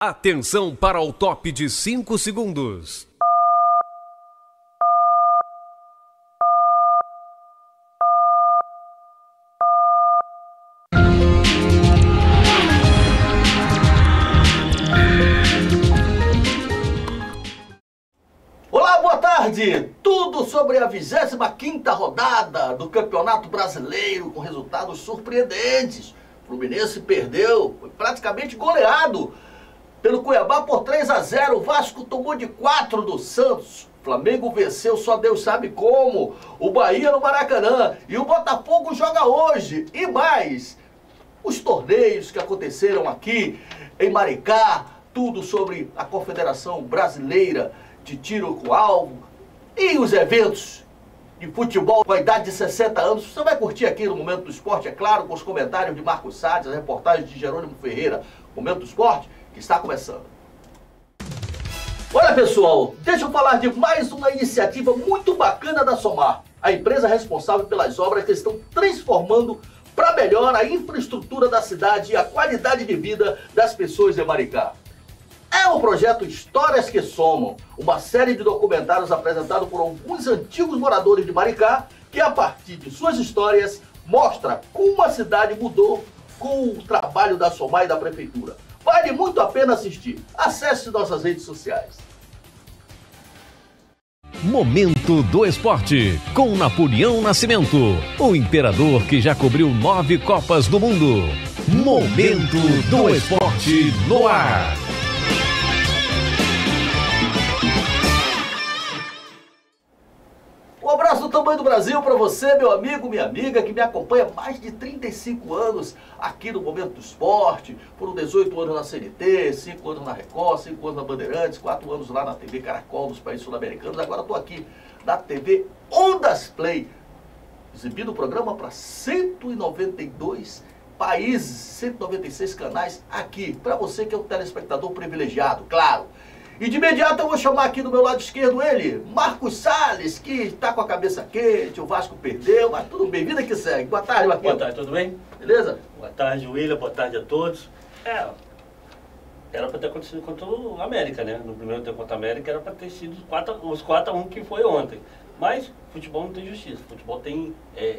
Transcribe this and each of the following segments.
Atenção para o top de 5 segundos. Olá, boa tarde! Tudo sobre a 25ª rodada do Campeonato Brasileiro com resultados surpreendentes. O Fluminense perdeu, foi praticamente goleado pelo Cuiabá por 3-0. O Vasco tomou de 4 do Santos. O Flamengo venceu, só Deus sabe como. O Bahia no Maracanã. E o Botafogo joga hoje. E mais, os torneios que aconteceram aqui em Maricá. Tudo sobre a Confederação Brasileira de Tiro com Alvo. E os eventos de futebol com a idade de 60 anos. Você vai curtir aqui no Momento do Esporte, é claro, com os comentários de Marcos Salles, as reportagens de Jerônimo Ferreira. Momento do Esporte, que está começando. Olha, pessoal, deixa eu falar de mais uma iniciativa muito bacana da Somar, a empresa responsável pelas obras que estão transformando para melhor a infraestrutura da cidade e a qualidade de vida das pessoas de Maricá. É o projeto Histórias que Somam, uma série de documentários apresentados por alguns antigos moradores de Maricá, que a partir de suas histórias mostra como a cidade mudou com o trabalho da Somar e da Prefeitura. Vale muito a pena assistir. Acesse nossas redes sociais. Momento do Esporte, com Napoleão Nascimento, o imperador que já cobriu 9 Copas do Mundo. Momento do Esporte no ar. Um abraço do tamanho do Brasil para você, meu amigo, minha amiga, que me acompanha há mais de 35 anos aqui no Momento do Esporte. Foram 18 anos na CNT, 5 anos na Record, 5 anos na Bandeirantes, 4 anos lá na TV Caracol, nos países sul-americanos. Agora estou aqui na TV Ondas Play, exibindo o programa para 192 países, 196 canais aqui. Para você que é um telespectador privilegiado, claro. E de imediato eu vou chamar aqui do meu lado esquerdo ele, Marcos Salles, que está com a cabeça quente, o Vasco perdeu, mas tudo bem, vida que segue. Boa tarde, Marquinhos. Boa tarde, tudo bem? Beleza? Boa tarde, William, boa tarde a todos. Era para ter acontecido contra o América, né? No primeiro tempo contra o América era para ter sido os 4-1 que foi ontem. Mas futebol não tem justiça, futebol tem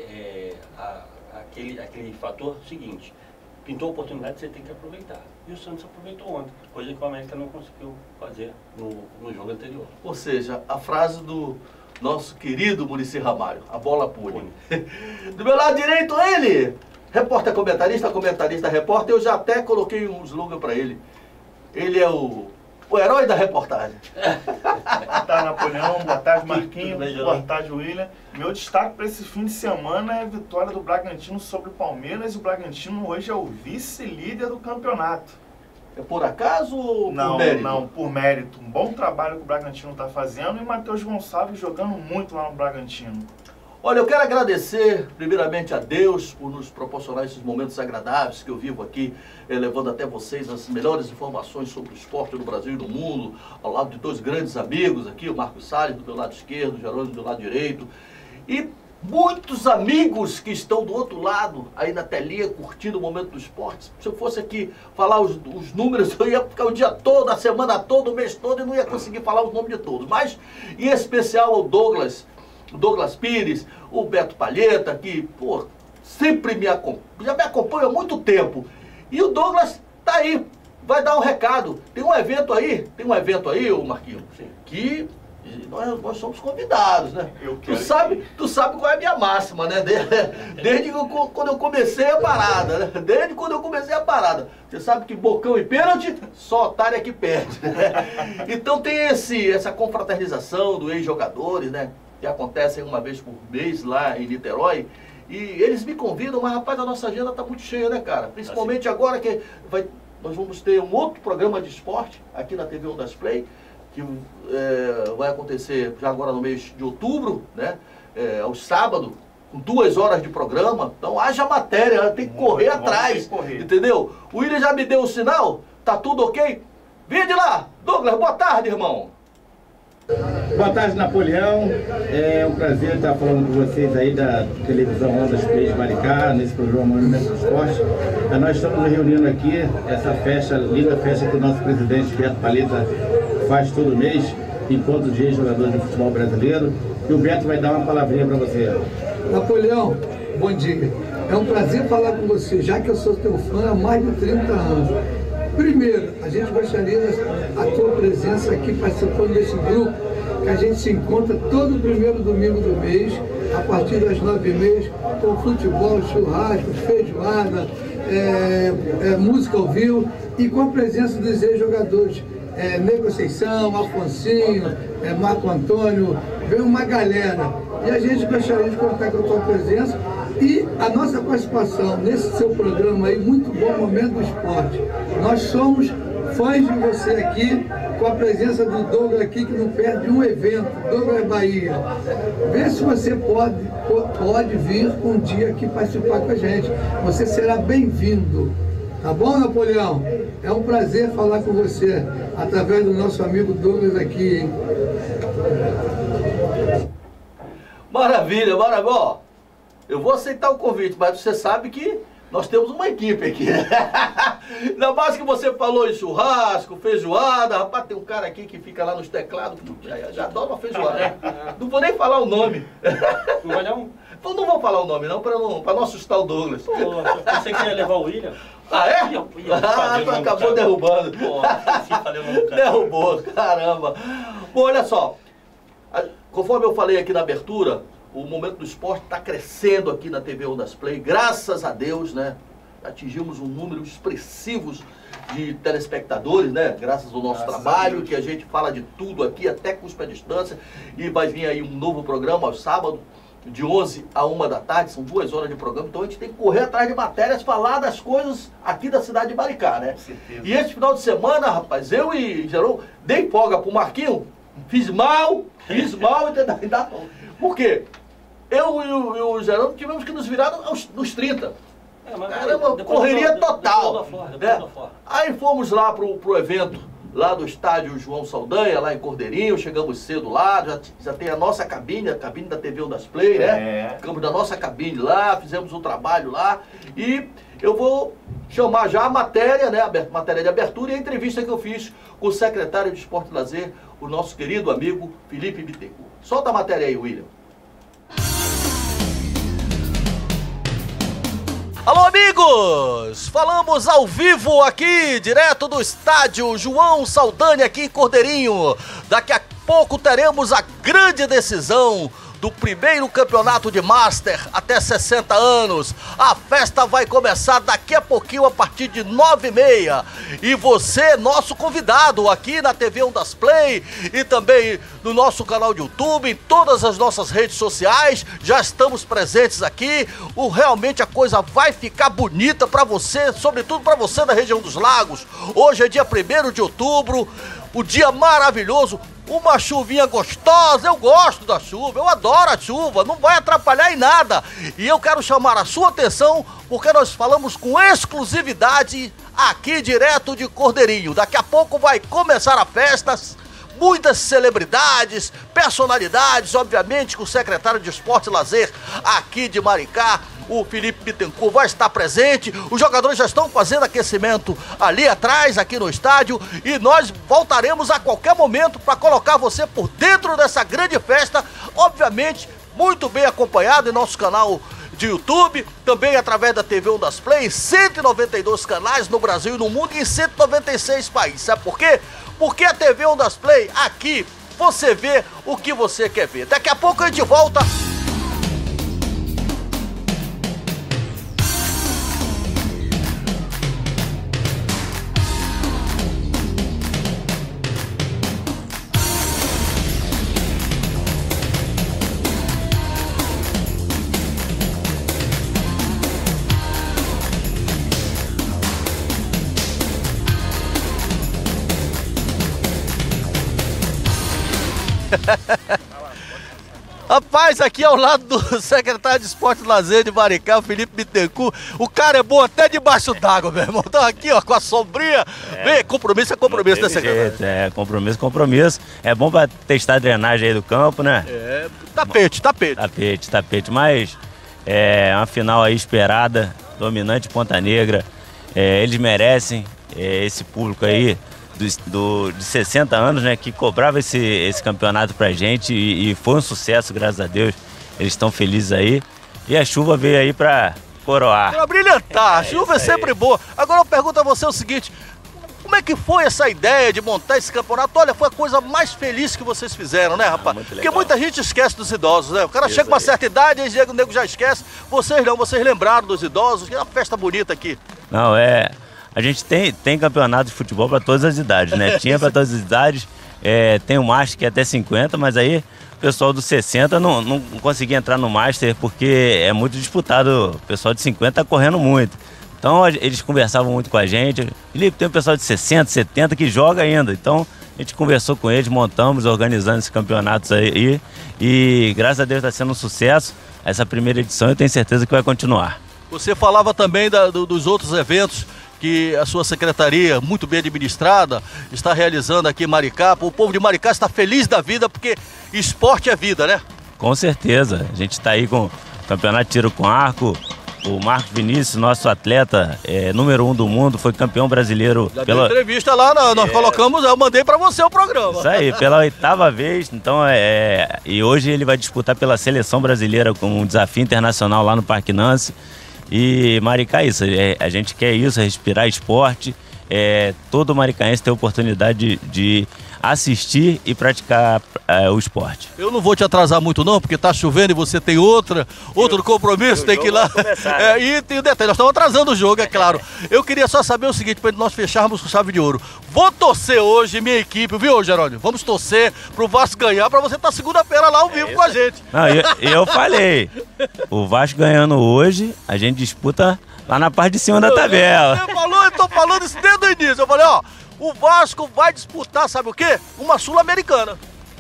aquele fator seguinte. Pintou a oportunidade, você tem que aproveitar. E o Santos aproveitou ontem, coisa que o América não conseguiu fazer no jogo anterior. Ou seja, a frase do nosso querido Muricy Ramalho, a bola pune. Do meu lado direito ele, repórter comentarista, repórter, eu já até coloquei um slogan para ele. Ele é o herói da reportagem. Boa tarde, Napoleão. Boa tarde, Marquinhos. Boa tarde, William. Meu destaque para esse fim de semana é a vitória do Bragantino sobre o Palmeiras. E o Bragantino hoje é o vice-líder do campeonato. É por acaso ou por mérito? Não, por mérito. Um bom trabalho que o Bragantino está fazendo e o Matheus Gonçalves jogando muito lá no Bragantino. Olha, eu quero agradecer primeiramente a Deus por nos proporcionar esses momentos agradáveis que eu vivo aqui, levando até vocês as melhores informações sobre o esporte no Brasil e no mundo, ao lado de dois grandes amigos aqui, o Marcos Salles do meu lado esquerdo, o Jerônimo do meu lado direito, e muitos amigos que estão do outro lado, aí na telinha, curtindo o Momento do Esporte. Se eu fosse aqui falar os números, eu ia ficar o dia todo, a semana toda, o mês todo, e não ia conseguir falar os nomes de todos. Mas, em especial, o Douglas Pires, o Beto Palheta, que, pô, sempre já me acompanha há muito tempo. E o Douglas tá aí, vai dar um recado. Tem um evento aí, ô Marquinhos, que nós somos convidados, né? Tu sabe qual é a minha máxima, né? Desde quando eu comecei a parada, né? Desde quando eu comecei a parada. Você sabe que bocão e pênalti, só otário é que perde, né? Então tem essa confraternização dos ex-jogadores, né? Que acontecem uma vez por mês lá em Niterói, e eles me convidam, mas rapaz, a nossa agenda está muito cheia, né, cara? Principalmente agora que nós vamos ter um outro programa de esporte aqui na TV Ondas Play, que vai acontecer já agora no mês de outubro, né? Aos sábados, com 2 horas de programa, então haja matéria, tem que correr atrás, entendeu? O William já me deu o sinal, tá tudo ok? Vem de lá! Douglas, boa tarde, irmão! Boa tarde, Napoleão. É um prazer estar falando com vocês aí da televisão Ondas Play de Maricá, nesse programa Momento do Esporte. Nós estamos nos reunindo aqui, essa festa, linda festa que o nosso presidente Beto Paleta faz todo mês, encontro de ex-jogadores de futebol brasileiro. E o Beto vai dar uma palavrinha para você. Napoleão, bom dia. É um prazer falar com você, já que eu sou teu fã há mais de 30 anos. Primeiro, a gente gostaria da tua presença aqui participando desse grupo, que a gente se encontra todo primeiro domingo do mês, a partir das 9h30, com futebol, churrasco, feijoada, música ao vivo e com a presença dos ex-jogadores. Negociação, Afonsinho, Marco Antônio, vem uma galera. E a gente gostaria de contar com a tua presença e a nossa participação nesse seu programa aí, muito bom, Momento do Esporte. Nós somos fãs de você aqui, com a presença do Douglas aqui, que não perde um evento, Douglas Bahia. Vê se você pode vir um dia aqui participar com a gente. Você será bem-vindo. Tá bom, Napoleão? É um prazer falar com você, através do nosso amigo Douglas aqui, hein? Maravilha, maravilha. Eu vou aceitar o convite, mas você sabe que nós temos uma equipe aqui. Ainda mais que você falou em churrasco, feijoada. Rapaz, tem um cara aqui que fica lá nos teclados, já adora uma feijoada. Não vou nem falar o nome. Não vai não? Não vou falar o nome não, para não assustar o Douglas. Pô, você quer levar o William? Ah, é? Acabou derrubando. Derrubou, caramba. Bom, olha só. Conforme eu falei aqui na abertura, o Momento do Esporte está crescendo aqui na TV Ondas Play. Graças a Deus, né? Atingimos um número expressivo de telespectadores, né? Graças ao nosso trabalho, que a gente fala de tudo aqui, até cuspe à distância. E vai vir aí um novo programa aos sábados, de 11 a 1 da tarde, são 2 horas de programa, então a gente tem que correr atrás de matérias, falar das coisas aqui da cidade de Maricá, né? E esse final de semana, rapaz, eu e Gerão dei folga pro Marquinho, fiz mal, entendeu? Por quê? Eu e o Gerão tivemos que nos virar nos 30. Caramba, correria total. Aí fomos lá pro evento lá do estádio João Saldanha, lá em Cordeirinho, chegamos cedo lá, já tem a nossa cabine, a cabine da TV Ondas Play, né? Ficamos na nossa cabine lá, fizemos um trabalho lá e eu vou chamar já a matéria, né? A matéria de abertura e a entrevista que eu fiz com o secretário de Esporte e Lazer, o nosso querido amigo Felipe Bittencourt. Solta a matéria aí, William. Alô, amigos! Falamos ao vivo aqui, direto do estádio João Saldanha, aqui em Cordeirinho. Daqui a pouco teremos a grande decisão do primeiro campeonato de Master até 60 anos. A festa vai começar daqui a pouquinho, a partir de 9h30. E você, nosso convidado aqui na TV Ondas Play e também no nosso canal de YouTube, em todas as nossas redes sociais, já estamos presentes aqui. Realmente a coisa vai ficar bonita para você, sobretudo para você da região dos Lagos. Hoje é dia 1º de outubro, o dia maravilhoso. Uma chuvinha gostosa, eu gosto da chuva, eu adoro a chuva, não vai atrapalhar em nada. E eu quero chamar a sua atenção, porque nós falamos com exclusividade aqui direto de Cordeirinho. Daqui a pouco vai começar a festa, muitas celebridades, personalidades, obviamente com o secretário de Esporte e Lazer aqui de Maricá, o Felipe Bittencourt, vai estar presente. Os jogadores já estão fazendo aquecimento ali atrás, aqui no estádio, e nós voltaremos a qualquer momento para colocar você por dentro dessa grande festa, obviamente muito bem acompanhado em nosso canal de YouTube, também através da TV Ondas Play, 192 canais no Brasil e no mundo e em 196 países. Sabe por quê? Porque a TV Ondas Play, aqui, você vê o que você quer ver. Daqui a pouco a gente volta. Rapaz, aqui ao lado do secretário de Esporte e Lazer de Maricá, o Felipe Bittencourt, o cara é bom até debaixo d'água, meu irmão. Então aqui, ó, com a sombrinha. Vem, compromisso é compromisso, né, secretário? Compromisso. É bom pra testar a drenagem aí do campo, né? Tapete. Tapete. Mas é uma final aí esperada, dominante Ponta Negra. Eles merecem esse público aí de 60 anos, né, que cobrava esse campeonato pra gente e foi um sucesso, graças a Deus. Eles estão felizes aí. E a chuva veio aí pra coroar. Pra brilhantar, a chuva é sempre boa. Agora eu pergunto a você o seguinte: como é que foi essa ideia de montar esse campeonato? Olha, foi a coisa mais feliz que vocês fizeram, né, rapaz? Porque muita gente esquece dos idosos, né? O cara chega com uma certa idade e o nego já esquece. Vocês não, vocês lembraram dos idosos. Que é uma festa bonita aqui. Não, a gente tem campeonato de futebol para todas as idades, né? Tinha para todas as idades, tem o Master que é até 50, mas aí o pessoal dos 60 não conseguia entrar no Master porque é muito disputado, o pessoal de 50 tá correndo muito. Então eles conversavam muito com a gente. Felipe, tem um pessoal de 60, 70 que joga ainda, então a gente conversou com eles, montamos, organizando esses campeonatos aí e graças a Deus está sendo um sucesso. Essa primeira edição eu tenho certeza que vai continuar. Você falava também dos outros eventos que a sua secretaria, muito bem administrada, está realizando aqui em Maricá. O povo de Maricá está feliz da vida, porque esporte é vida, né? Com certeza. A gente está aí com o Campeonato de Tiro com Arco. O Marcos Vinícius, nosso atleta número 1 do mundo, foi campeão brasileiro. Pela entrevista lá, nós colocamos, eu mandei para você o programa. Isso aí, pela 8ª vez. Então, e hoje ele vai disputar pela seleção brasileira com um desafio internacional lá no Parque Nancy. E Maricá é isso, a gente quer isso, respirar esporte, todo maricaense tem a oportunidade de assistir e praticar o esporte. Eu não vou te atrasar muito não, porque tá chovendo e você tem outro compromisso, tem que ir lá. E tem o detalhe, nós estamos atrasando o jogo, é claro. Eu queria só saber o seguinte, para nós fecharmos com chave de ouro. Vou torcer hoje, minha equipe, viu, Jerônimo? Vamos torcer pro Vasco ganhar, para você estar segunda-feira lá ao vivo com a gente. Não, eu falei, o Vasco ganhando hoje, a gente disputa lá na parte de cima da tabela. Você falou, eu tô falando isso desde o início. Eu falei, ó, o Vasco vai disputar, sabe o quê? Uma Sul-Americana.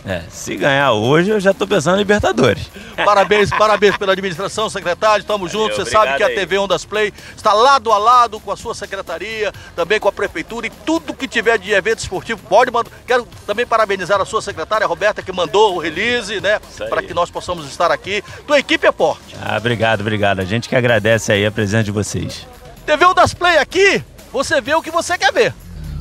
Se ganhar hoje, eu já tô pensando em Libertadores. Parabéns pela administração, secretário, tamo junto. Você sabe que a TV Ondas Play está lado a lado com a sua secretaria, também com a prefeitura, e tudo que tiver de evento esportivo pode mandar. Quero também parabenizar a sua secretária, Roberta, que mandou o release, né, para que nós possamos estar aqui. Tua equipe é forte. Obrigado. A gente que agradece aí a presença de vocês. TV Ondas Play aqui, você vê o que você quer ver.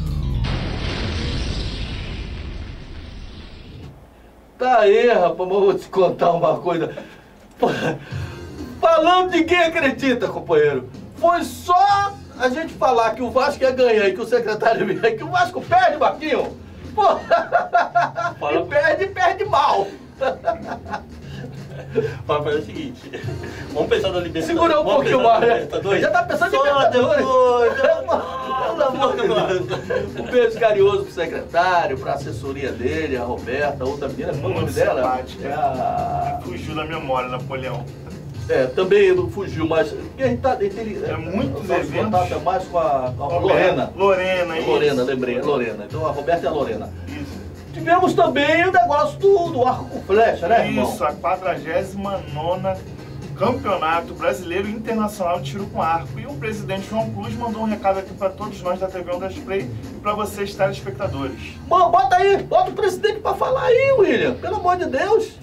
Tá aí, rapaz, mas eu vou te contar uma coisa. Falando, ninguém acredita, companheiro. Foi só a gente falar que o Vasco ia ganhar e que o secretário ia, que o Vasco perde, Marquinho. Pô, e perde mal. Vamos fazer o seguinte, vamos pensar na Libertadores. Segura um pouquinho mais. Já tá pensando em Libertadores. Um beijo carinhoso pro secretário, pra assessoria dele, a Roberta, a outra menina, qual é o nome dela? Fugiu da memória, Napoleão. Também não fugiu, mas a gente tá, muitos eventos. Contato mais com a Lorena. Lorena, Lembrei, a Lorena. Então a Roberta e a Lorena. Isso. Tivemos também o negócio do arco com flecha, né, irmão? Isso, a 49ª Campeonato Brasileiro Internacional de Tiro com Arco. E o presidente João Cruz mandou um recado aqui para todos nós da TV Ondas Play e para vocês, telespectadores. Bom, bota o presidente para falar aí, William, pelo amor de Deus.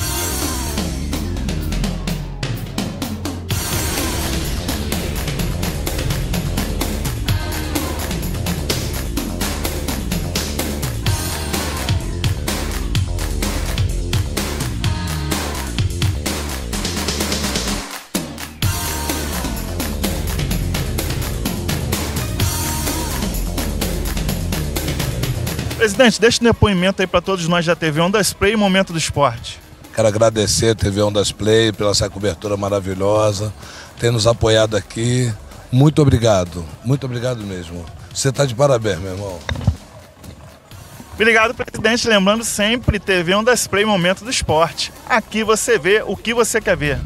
Presidente, deixa um depoimento aí para todos nós da TV Ondas Play e Momento do Esporte. Quero agradecer a TV Ondas Play pela essa cobertura maravilhosa, ter nos apoiado aqui. Muito obrigado mesmo. Você está de parabéns, meu irmão. Obrigado, presidente. Lembrando sempre, TV Ondas Play, Momento do Esporte. Aqui você vê o que você quer ver.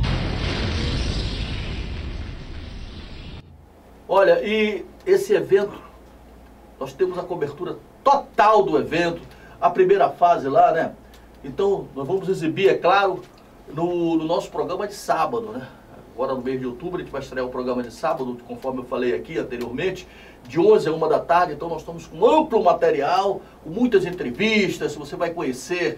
Olha, e esse evento, nós temos a cobertura total do evento, a primeira fase lá, né? Então, nós vamos exibir, é claro, no nosso programa de sábado, né? Agora no mês de outubro a gente vai estrear o programa de sábado, conforme eu falei aqui anteriormente, de 11 a 1 da tarde. Então nós estamos com amplo material, com muitas entrevistas, você vai conhecer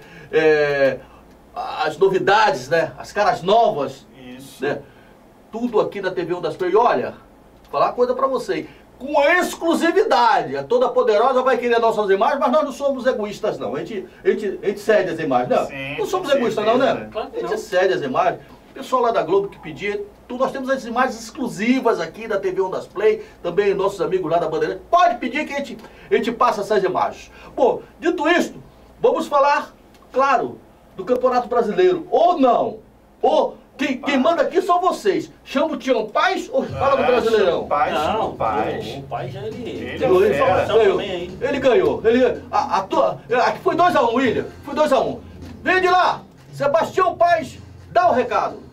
as novidades, né? As caras novas. Isso. Né? Tudo aqui na TV 1 das Play. E olha, vou falar uma coisa pra você, com exclusividade. A Toda Poderosa vai querer nossas imagens, mas nós não somos egoístas, não. A gente cede as imagens, não? Sim, não somos com egoístas, não, certeza. né? Claro que A gente não. cede as imagens. O pessoal lá da Globo que pedia, nós temos as imagens exclusivas aqui da TV 1 das Play, também nossos amigos lá da Bandeirante. Pode pedir que a gente passa essas imagens. Bom, dito isto, vamos falar, claro, do Campeonato Brasileiro. Ou não. Ou quem manda aqui são vocês. Chama o Tião Paz ou fala do Brasileirão? O Paz, Não, o Paz. o pai já Ele Ganhou, é fera. informação ganhou. também aí. Ele ganhou. Aqui foi 2 a 1, William. Foi 2 a 1. Vem de lá. Sebastião Paz, dá o recado.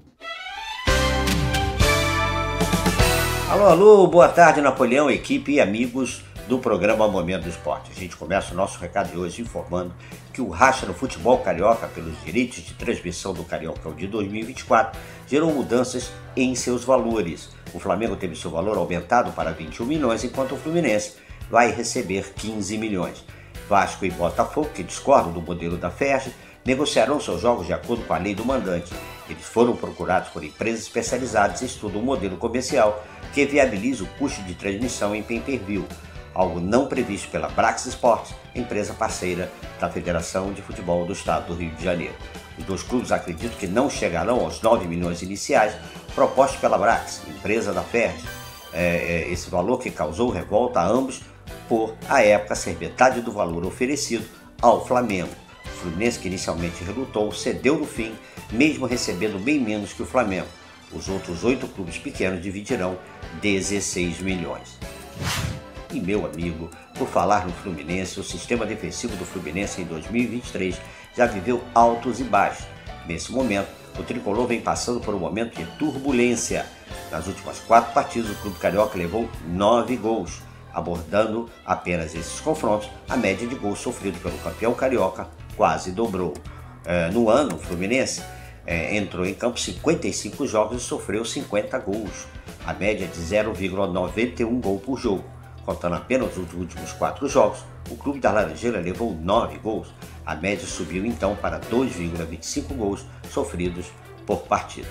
Alô, alô, boa tarde, Napoleão, equipe e amigos do programa Momento do Esporte. A gente começa o nosso recado de hoje informando que o racha no futebol carioca pelos direitos de transmissão do Cariocão de 2024 gerou mudanças em seus valores. O Flamengo teve seu valor aumentado para 21 milhões, enquanto o Fluminense vai receber 15 milhões. Vasco e Botafogo, que discordam do modelo da FERJ, negociarão seus jogos de acordo com a lei do mandante. Eles foram procurados por empresas especializadas e estudam um modelo comercial que viabiliza o custo de transmissão em pay-per-view, algo não previsto pela Brax Sports, empresa parceira da Federação de Futebol do Estado do Rio de Janeiro. Os dois clubes acreditam que não chegarão aos 9 milhões iniciais propostos pela Brax, empresa da FERJ. Esse valor que causou revolta a ambos por, à época, ser metade do valor oferecido ao Flamengo. O Fluminense, que inicialmente relutou, cedeu no fim, mesmo recebendo bem menos que o Flamengo. Os outros 8 clubes pequenos dividirão 16 milhões. E, meu amigo, por falar no Fluminense, o sistema defensivo do Fluminense em 2023 já viveu altos e baixos. Nesse momento, o tricolor vem passando por um momento de turbulência. Nas últimas 4 partidas, o clube carioca levou 9 gols. Abordando apenas esses confrontos, a média de gols sofrido pelo campeão carioca quase dobrou. No ano, o Fluminense entrou em campo 55 jogos e sofreu 50 gols, a média de 0,91 gol por jogo. Contando apenas os últimos 4 jogos, o clube da Laranjeira levou 9 gols, a média subiu então para 2,25 gols sofridos por partida.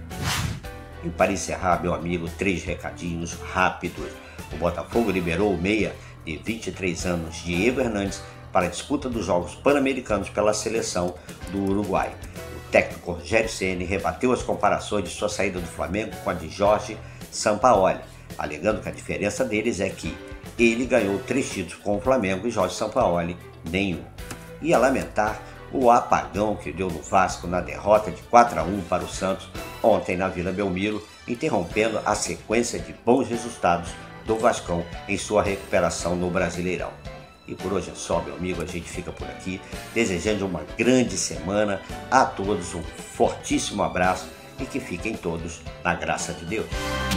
E para encerrar, meu amigo, 3 recadinhos rápidos. O Botafogo liberou o meia de 23 anos, Diego Hernandes, para a disputa dos Jogos Pan-Americanos pela seleção do Uruguai. O técnico Rogério Ceni rebateu as comparações de sua saída do Flamengo com a de Jorge Sampaoli, alegando que a diferença deles é que ele ganhou 3 títulos com o Flamengo e Jorge Sampaoli nenhum. E a lamentar o apagão que deu no Vasco na derrota de 4 a 1 para o Santos ontem na Vila Belmiro, interrompendo a sequência de bons resultados do Vascão em sua recuperação no Brasileirão. E por hoje é só, meu amigo, a gente fica por aqui, desejando uma grande semana a todos, um fortíssimo abraço e que fiquem todos na graça de Deus.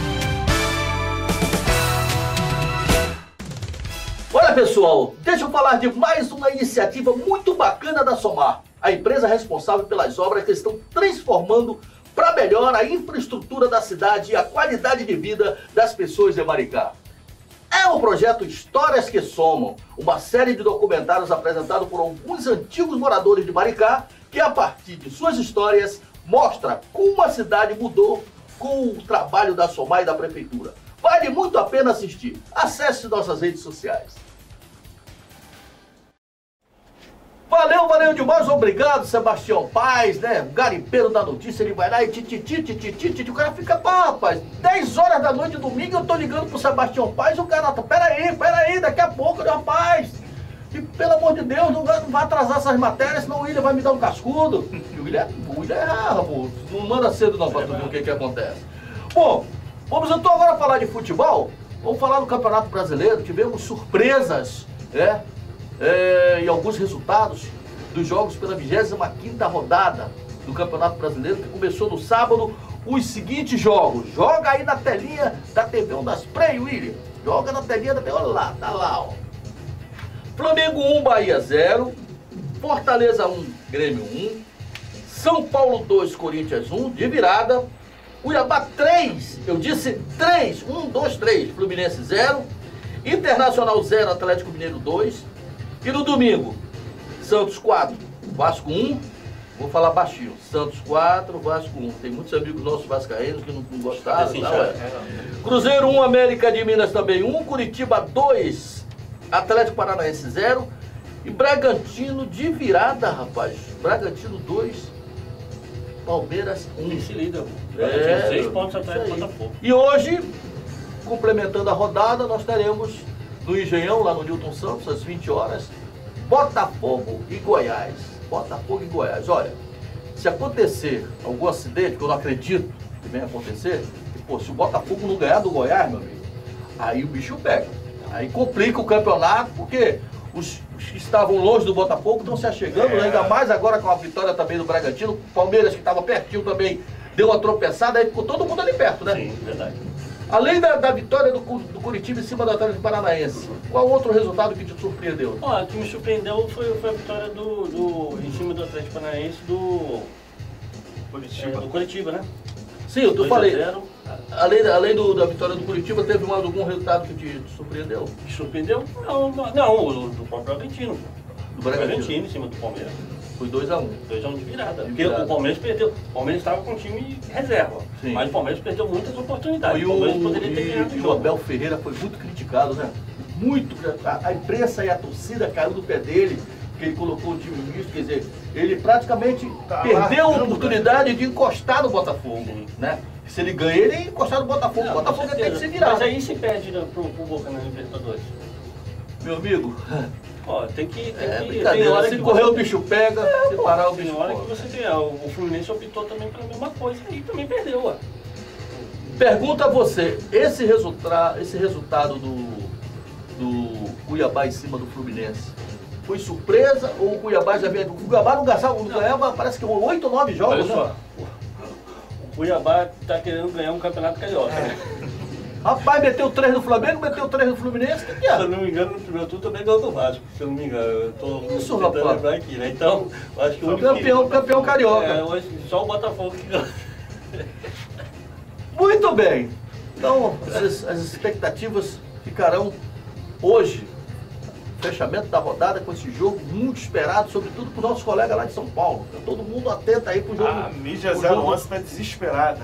Olha, pessoal, deixa eu falar de mais uma iniciativa muito bacana da Somar, a empresa responsável pelas obras que estão transformando para melhor a infraestrutura da cidade e a qualidade de vida das pessoas de Maricá. É o projeto Histórias que Somam, uma série de documentários apresentado por alguns antigos moradores de Maricá, que a partir de suas histórias mostra como a cidade mudou com o trabalho da Somar e da Prefeitura. Vale muito a pena assistir. Acesse nossas redes sociais. Valeu demais, obrigado, Sebastião Paz, né? O garimpeiro da notícia, ele vai lá e o cara fica, rapaz, 10 horas da noite, domingo, eu tô ligando pro Sebastião Paz, o cara, peraí, daqui a pouco, rapaz, e pelo amor de Deus, não vai atrasar essas matérias, senão o William vai me dar um cascudo. E o William é raro, não manda cedo não pra tu ver o que acontece. Bom, vamos então agora falar de futebol, vamos falar do Campeonato Brasileiro, tivemos surpresas, né? E alguns resultados dos jogos pela 25ª rodada do Campeonato Brasileiro, que começou no sábado, os seguintes jogos. Joga aí na telinha da TV 1 das Play, William. Joga na telinha da TV, olha lá, tá lá, ó. Flamengo 1, Bahia 0. Fortaleza 1, Grêmio 1. São Paulo 2, Corinthians 1, de virada. Cuiabá 3, eu disse 3, 1, 2, 3, Fluminense 0. Internacional 0, Atlético Mineiro 2. E no domingo, Santos 4, Vasco 1. Vou falar baixinho, Santos 4, Vasco 1. Tem muitos amigos nossos vascaínos que não gostaram. Cruzeiro 1, América de Minas também 1. Curitiba 2, Atlético Paranaense 0. E Bragantino de virada, rapaz. Bragantino 2, Palmeiras 1. Vice-líder. 6 pontos atrás do Botafogo. E hoje, complementando a rodada, nós teremos no Engenhão, lá no Newton Santos, às 20 horas, Botafogo e Goiás. Botafogo e Goiás. Olha, se acontecer algum acidente, que eu não acredito que venha acontecer, pô, se o Botafogo não ganhar do Goiás, meu amigo, aí o bicho pega. Aí complica o campeonato, porque os que estavam longe do Botafogo estão se achegando, ainda mais agora com a vitória também do Bragantino. Palmeiras, que estava pertinho também, deu uma tropeçada, aí ficou todo mundo ali perto, né? Sim, verdade. Além da vitória do Curitiba em cima do Atlético Paranaense, qual outro resultado que te surpreendeu? O que me surpreendeu foi a vitória em cima do Atlético Paranaense do Curitiba, né? Sim, eu falei. 2-0. Além da vitória do Curitiba, teve algum resultado que te surpreendeu? Me surpreendeu? Não, o do próprio Bragantino. Do Bragantino em cima do Palmeiras. Foi 2-1. 2-1 de virada. Porque o Palmeiras perdeu. O Palmeiras estava com um time reserva. Sim. Mas o Palmeiras perdeu muitas oportunidades. E o Palmeiras poderia ter ganhado o o jogo. Abel Ferreira foi muito criticado, né? Muito. A imprensa e a torcida caiu do pé dele, porque ele colocou o time misto. Quer dizer, ele praticamente perdeu a oportunidade de encostar no Botafogo, né? Se ele ganha, ele ia encostar no Botafogo. O Botafogo ia ter que se virar. Mas aí se perde pro Boca na Libertadores. Meu amigo, tem que brincadeira. Hora se que correr o bicho pega, se parar o bicho hora pega. que você tem. O Fluminense optou também pela mesma coisa e também perdeu, ué. Pergunta a você, esse resultado do Cuiabá em cima do Fluminense, foi surpresa ou o Cuiabá já veio? O Cuiabá não ganhava, parece que 8 ou 9 jogos, Olha né? só, o Cuiabá está querendo ganhar um campeonato carioca, né? Rapaz, meteu 3 no Flamengo, meteu 3 no Fluminense, o que é? Se eu não me engano, no primeiro turno também ganhou do Vasco, se eu não me engano. Eu tô tentando lembrar aqui, né? Então, eu acho que o único campeão carioca. Hoje só o Botafogo que ganhou. Muito bem. Então, as expectativas ficarão hoje. Fechamento da rodada com esse jogo muito esperado, sobretudo para os nossos colegas lá de São Paulo. Tá todo mundo atento aí pro jogo. A mídia 011 está desesperada.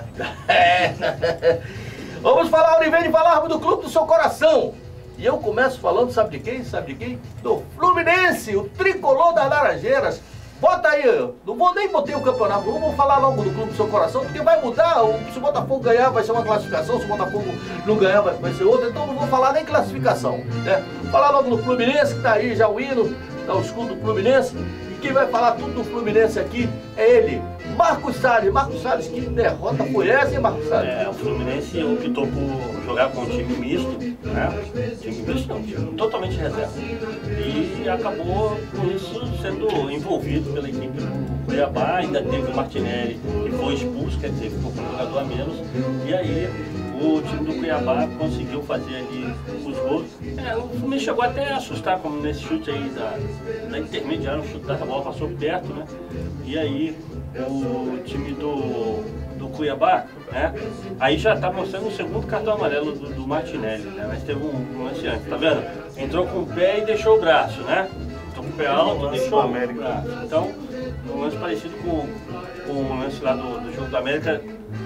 Vamos falar, ao invés de falarmos do clube do seu coração. E eu começo falando, sabe de quem? Do Fluminense, o tricolor das Laranjeiras. Bota aí, não vou nem botar o campeonato, vamos falar logo do clube do seu coração, porque vai mudar. Se o Botafogo ganhar, vai ser uma classificação, se o Botafogo não ganhar, vai ser outra. Então não vou falar nem classificação, né? Vou falar logo do Fluminense, que tá aí já o hino, tá o escudo do Fluminense. E quem vai falar tudo do Fluminense aqui é ele, Marcos Salles. Marcos Salles, que derrota foi essa, hein, Marcos Salles? O Fluminense optou por jogar com um time misto, né? Time misto não, time totalmente reserva. E acabou com isso sendo envolvido pela equipe do Cuiabá. Ainda teve o Martinelli, que foi expulso, quer dizer, ficou com um jogador a menos. E aí o time do Cuiabá conseguiu fazer ali os gols. O Fluminense chegou até a assustar, como nesse chute aí da intermediária, o chute da bola passou perto, né? E aí o time do Cuiabá, né? Aí já tá mostrando o segundo cartão amarelo do Martinelli, né? Mas teve um lance antes, tá vendo? Entrou com o pé e deixou o braço, né? Entrou com o pé alto e deixou o braço. Então, um lance parecido com o lance lá do jogo da América.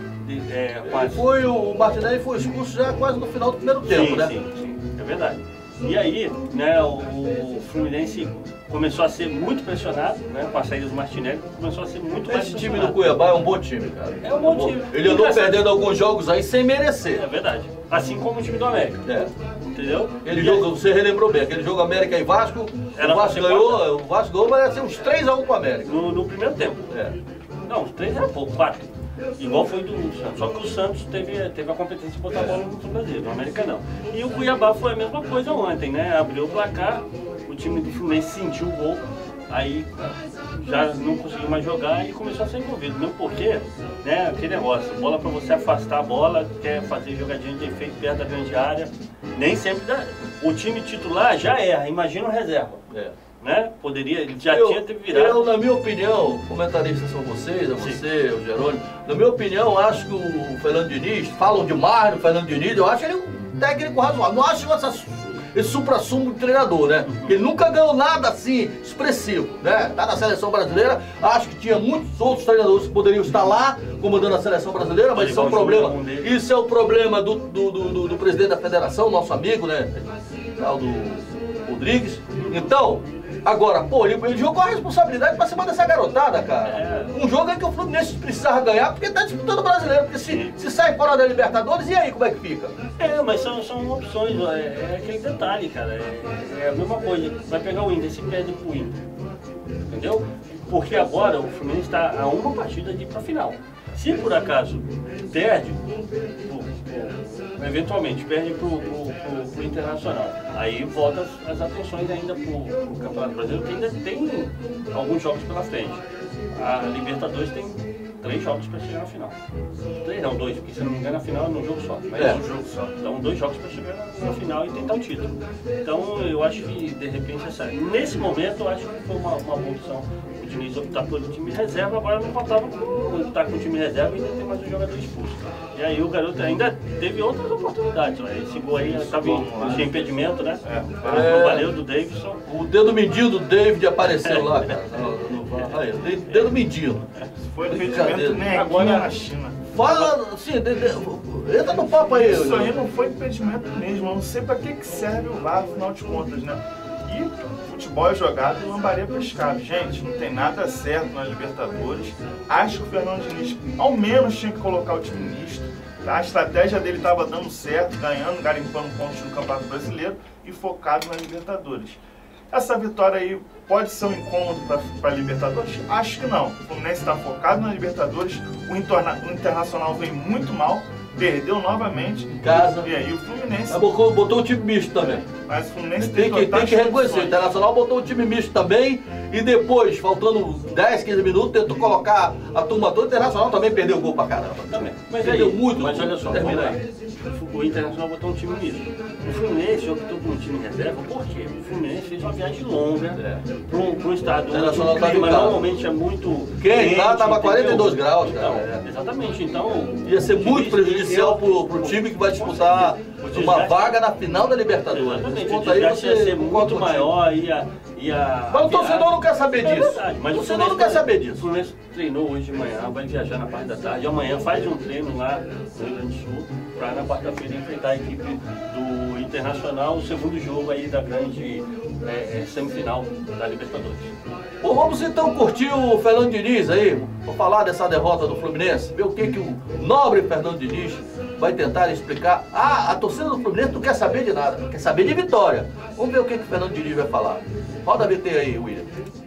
O Martinelli foi expulso já quase no final do primeiro tempo, né? Sim, é verdade. E aí, né, o Fluminense começou a ser muito pressionado, né, com a saída do Martinelli, começou a ser muito mais Esse pressionado. time do Cuiabá é um bom time, cara. É um bom time. Ele andou perdendo alguns jogos aí sem merecer. É verdade. Assim como o time do América. Entendeu? Aquele jogo, você relembrou bem, aquele jogo América e Vasco, o Vasco ganhou, mas ia ser uns 3-1 pro América. No primeiro tempo. Não, os 3 era pouco, 4. Igual foi do Santos. Só que o Santos teve a competência de botar a bola no Brasil, o América não. E o Cuiabá foi a mesma coisa ontem, né? Abriu o placar, o time do Fluminense sentiu o gol, aí já não conseguiu mais jogar e começou a ser envolvido. Mesmo porque, né, aquele negócio, bola pra você afastar a bola, quer fazer jogadinha de efeito perto da grande área, nem sempre dá. O time titular já erra, imagina o reserva. né? Poderia, ele já tinha ter virado. Na minha opinião, comentaristas são vocês, você, o Jerônimo. Na minha opinião, acho que o Fernando Diniz, falam demais do Fernando Diniz, eu acho ele um técnico razoável. Não acho esse supra-sumo de treinador, né? Ele nunca ganhou nada assim expressivo, né? Tá na seleção brasileira, acho que tinha muitos outros treinadores que poderiam estar lá comandando a seleção brasileira, mas isso é um problema. Isso é o problema do presidente da federação, nosso amigo, né? O do Rodrigues. Então, agora, pô, ele jogou a responsabilidade pra cima dessa garotada, cara. Um jogo aí que o Fluminense precisava ganhar porque tá disputando o brasileiro. Porque se sai fora da Libertadores, e aí como é que fica? Mas são opções, é aquele detalhe, cara. É a mesma coisa. Vai pegar o Inter, se perde pro Inter. Entendeu? Porque agora o Fluminense está a uma partida de ir pra final. Se por acaso perde, eventualmente perde pro Internacional, aí volta as atenções ainda pro Campeonato Brasileiro, que ainda tem alguns jogos pela frente. A Libertadores tem 3 jogos para chegar na final. 3 não, 2, porque se não me engano a final é num jogo só. Mas é um jogo só. Então 2 jogos para chegar na final e tentar o título. Então eu acho que de repente nesse momento eu acho que foi uma boa opção o Diniz optar pelo time reserva. Agora não faltava estar com o time reserva e ainda tem mais um jogador expulso. E aí o garoto ainda teve outras oportunidades. Né? Esse gol aí estava sem impedimento, né? Não valeu do Davidson. O dedo medido do David apareceu lá, cara. Dedo medido. Foi impedimento nem aqui nem na China. Fala, assim, entra no papo aí. Isso aí não foi impedimento mesmo. Eu não sei pra que serve o VAR, afinal de contas, né? E futebol é jogado e lambaria pescado. Gente, não tem nada certo na Libertadores. Acho que o Fernando Diniz ao menos tinha que colocar o time misto. A estratégia dele estava dando certo, ganhando, garimpando pontos no Campeonato Brasileiro e focado na Libertadores. Essa vitória aí pode ser um incômodo para a Libertadores? Acho que não. O Fluminense está focado na Libertadores, o Internacional vem muito mal, perdeu novamente. Em casa. E aí o Fluminense... Mas botou o time misto também. Mas o Fluminense tem que reconhecer. O Internacional botou o time misto também e depois, faltando 10, 15 minutos, tentou colocar a turma toda. O Internacional também perdeu o gol pra caramba. Também. Mas perdeu muito. Mas olha só, o Internacional botou um time misto. O Fluminense optou por um time reserva, por quê? O Fluminense fez uma viagem longa para um estado onde o clima normalmente é muito quente. Lá estava 42 graus, cara. Então, exatamente, então... Ia ser muito prejudicial pro time que vai disputar uma vaga na final da Libertadores. Exatamente, o desgaste ia ser muito maior, mas o torcedor não quer saber disso. Verdade, mas o torcedor não quer saber disso. O Fluminense treinou hoje de manhã, vai viajar na parte da tarde. Amanhã faz um treino lá no Rio Grande do Sul, para na quarta-feira enfrentar a equipe do Internacional, o segundo jogo aí da grande semifinal da Libertadores. Bom, vamos então curtir o Fernando Diniz aí, vou falar dessa derrota do Fluminense, ver o que o nobre Fernando Diniz vai tentar explicar. A torcida do Fluminense não quer saber de nada, quer saber de vitória. Vamos ver o que o Fernando Diniz vai falar. Roda a VT aí, William.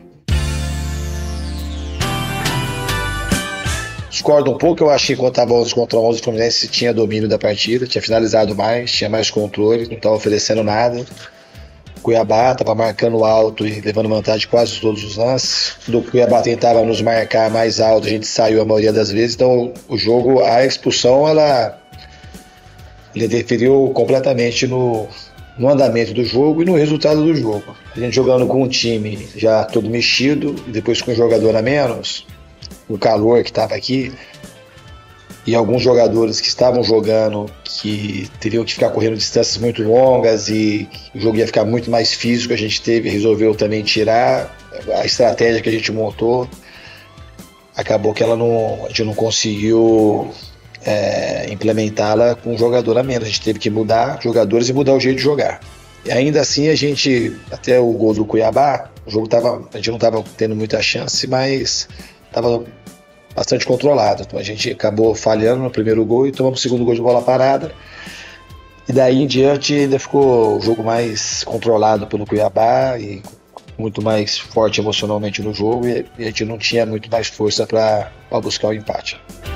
Discordo um pouco, eu acho que quando estava 11 contra 11 o Fluminense tinha domínio da partida, tinha finalizado mais, tinha mais controle, não estava oferecendo nada. O Cuiabá estava marcando alto e levando vantagem quase todos os lances. Do Cuiabá tentava nos marcar mais alto, a gente saiu a maioria das vezes, então o jogo, a expulsão, ele interferiu completamente no andamento do jogo e no resultado do jogo. A gente jogando com um time já todo mexido, e depois com um jogador a menos, o calor que estava aqui, e alguns jogadores que estavam jogando que teriam que ficar correndo distâncias muito longas e o jogo ia ficar muito mais físico, a gente resolveu também tirar a estratégia que a gente montou. Acabou que a gente não conseguiu implementá-la com um jogador a menos, a gente teve que mudar jogadores e mudar o jeito de jogar. E ainda assim a gente, até o gol do Cuiabá, a gente não estava tendo muita chance, mas estava bastante controlado. Então a gente acabou falhando no primeiro gol e tomamos o segundo gol de bola parada. E daí em diante ainda ficou o jogo mais controlado pelo Cuiabá e muito mais forte emocionalmente no jogo, e a gente não tinha muito mais força para buscar o empate.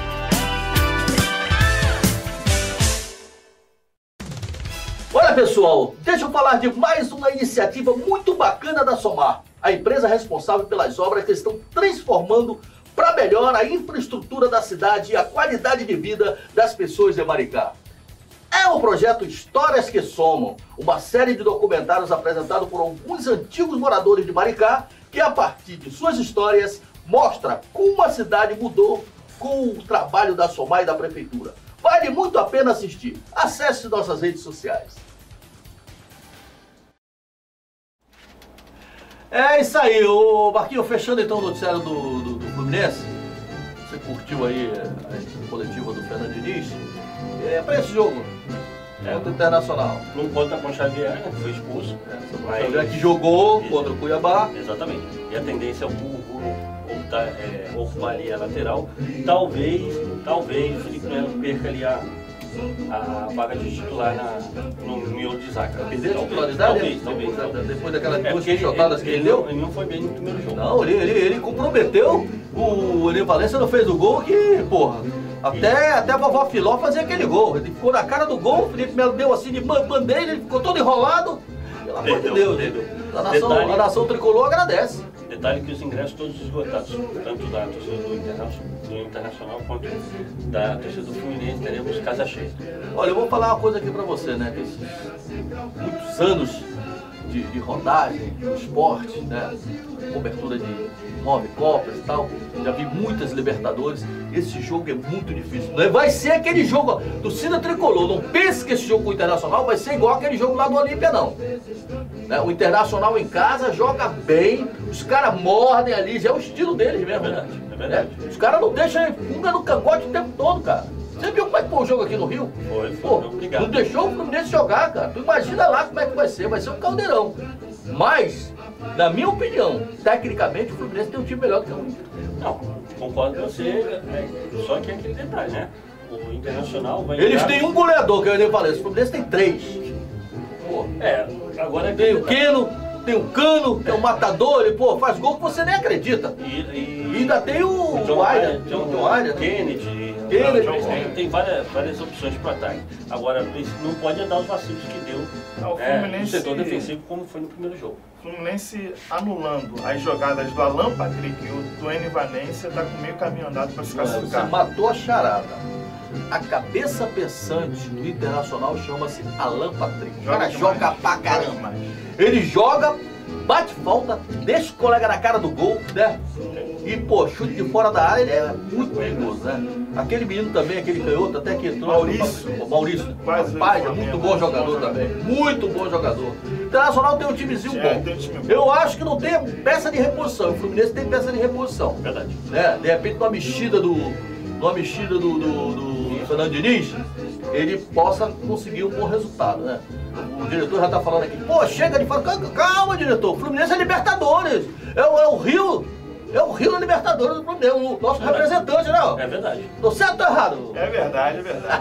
Olha pessoal, deixa eu falar de mais uma iniciativa muito bacana da Somar, a empresa responsável pelas obras que estão transformando para melhor a infraestrutura da cidade e a qualidade de vida das pessoas de Maricá. é o projeto Histórias que Somam, uma série de documentários apresentado por alguns antigos moradores de Maricá, que a partir de suas histórias mostra como a cidade mudou com o trabalho da SOMAR e da Prefeitura. Vale muito a pena assistir. Acesse nossas redes sociais. É isso aí, o Marquinhos, fechando então o noticiário do Fluminense. Você curtiu aí a coletiva do Fernando Diniz? Para esse jogo contra o Internacional. Não conta com o Xavier, né? Foi expulso. O Xavier que jogou contra o Cuiabá. Exatamente. E a tendência é ocupar ali a lateral. Talvez o Felipe Melo perca ali a vaga de titular no miolo de zaga. Perder a titularidade? Talvez. Depois daquelas duas chuchotadas que ele deu? Ele não foi bem no primeiro jogo. Não, ele comprometeu. O Enem Valência não fez o gol que, porra, até a vovó Filó fazia aquele gol. Ele ficou na cara do gol, o Felipe Melo deu assim de bandeja, ele ficou todo enrolado. Pelo amor de Deus, a nação tricolor agradece. Detalhe que os ingressos todos esgotados, tanto da torcida do Internacional quanto da torcida do Fluminense, teremos casa cheia. Olha, eu vou falar uma coisa aqui pra você, né? Que esses muitos anos de rodagem, do esporte, né? Cobertura de 9 Copas e tal, já vi muitas Libertadores. Esse jogo é muito difícil. Não vai ser aquele jogo, torcida tricolor, não pense que esse jogo com o Internacional vai ser igual aquele jogo lá do Olímpia, não. Né? O Internacional em casa joga bem, os caras mordem ali, já é o estilo deles mesmo. É verdade. Os caras não deixam funga no cangote o tempo todo, cara. Você viu como é que foi o jogo aqui no Rio? Foi, obrigado. Não deixou o Fluminense jogar, cara. Tu imagina lá como é que vai ser um caldeirão. Mas, na minha opinião, tecnicamente o Fluminense tem um time melhor do que o Inter. Não, concordo com você, só que é aquele detalhe, né? O Internacional vai... Eles têm um goleador, que eu nem falei, o Fluminense tem 3. Pô. Agora... Tem o Keno, tem o Cano, que é o matador, ele, pô, faz gol que você nem acredita. E ainda tem o John Aira, Kennedy. Tem várias opções para ataque. Agora, não pode dar os vacilos que deu no setor defensivo, como foi no primeiro jogo. O Fluminense anulando as jogadas do Alan Patrick e do Enem Valência, está com meio caminho andado para se classificar. Você matou a charada. A cabeça pensante do Internacional chama-se Alan Patrick. O cara joga pra caramba. Ele joga, bate falta, deixa o colega na cara do gol, né? E, pô, chute de fora da área, ele é muito perigoso, né? Aquele menino também, aquele canhoto, até que entrou. Maurício. Rapaz, é muito bom jogador também. Muito bom jogador. O Internacional tem um timezinho bom. Eu acho que não tem peça de reposição. O Fluminense tem peça de reposição. Verdade. Né? De repente, numa mexida do Fernando Diniz, ele possa conseguir um bom resultado, né? O diretor já tá falando aqui, pô, chega de falar, calma, diretor, o Fluminense é Libertadores, é o Rio da Libertadores do Fluminense, o nosso representante, né? É verdade. Tô certo ou errado? É verdade.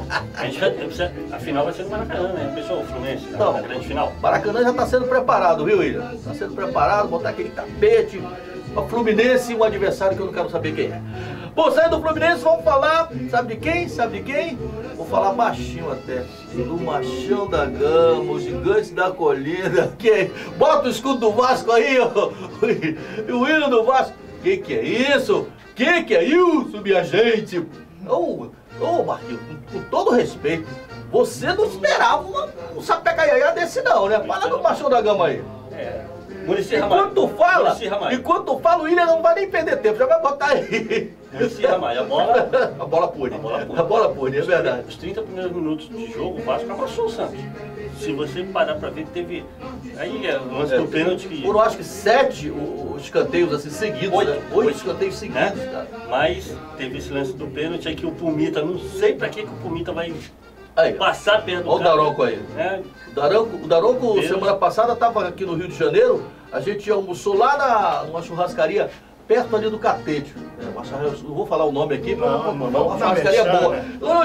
A final vai ser no Maracanã, né? Pessoal, o Fluminense, na grande final. Maracanã já tá sendo preparado, viu, William? Tá sendo preparado, botar aquele tapete, o Fluminense e um adversário que eu não quero saber quem é. Bom, saindo do Fluminense, vamos falar, sabe de quem? Vou falar baixinho até, do Machão da Gama, o Gigante da Colina, bota o escudo do Vasco aí, ó, o hino do Vasco. Que é isso? Que é isso, minha gente? Ô, Marquinhos, com todo respeito, você não esperava um sapecaiaia desse não, né? Fala do Machão da Gama aí. Enquanto tu fala, o William não vai nem perder tempo, já vai botar aí. Muricy Ramalho, a bola pôde, é verdade. Os 30 primeiros minutos de jogo, o Vasco amassou o Santos. Se você parar pra ver, teve... Aí é o lance do pênalti que... Foram acho que 7 os escanteios assim seguidos, 8 escanteios seguidos, cara. Mas teve esse lance do pênalti aí que o Pumita, não sei pra que o Pumita vai... passar perto do cara. Olha o Daronco aí. O Daronco semana passada estava aqui no Rio de Janeiro, a gente almoçou lá numa churrascaria perto ali do Catete. Não vou falar o nome aqui, uma churrascaria boa.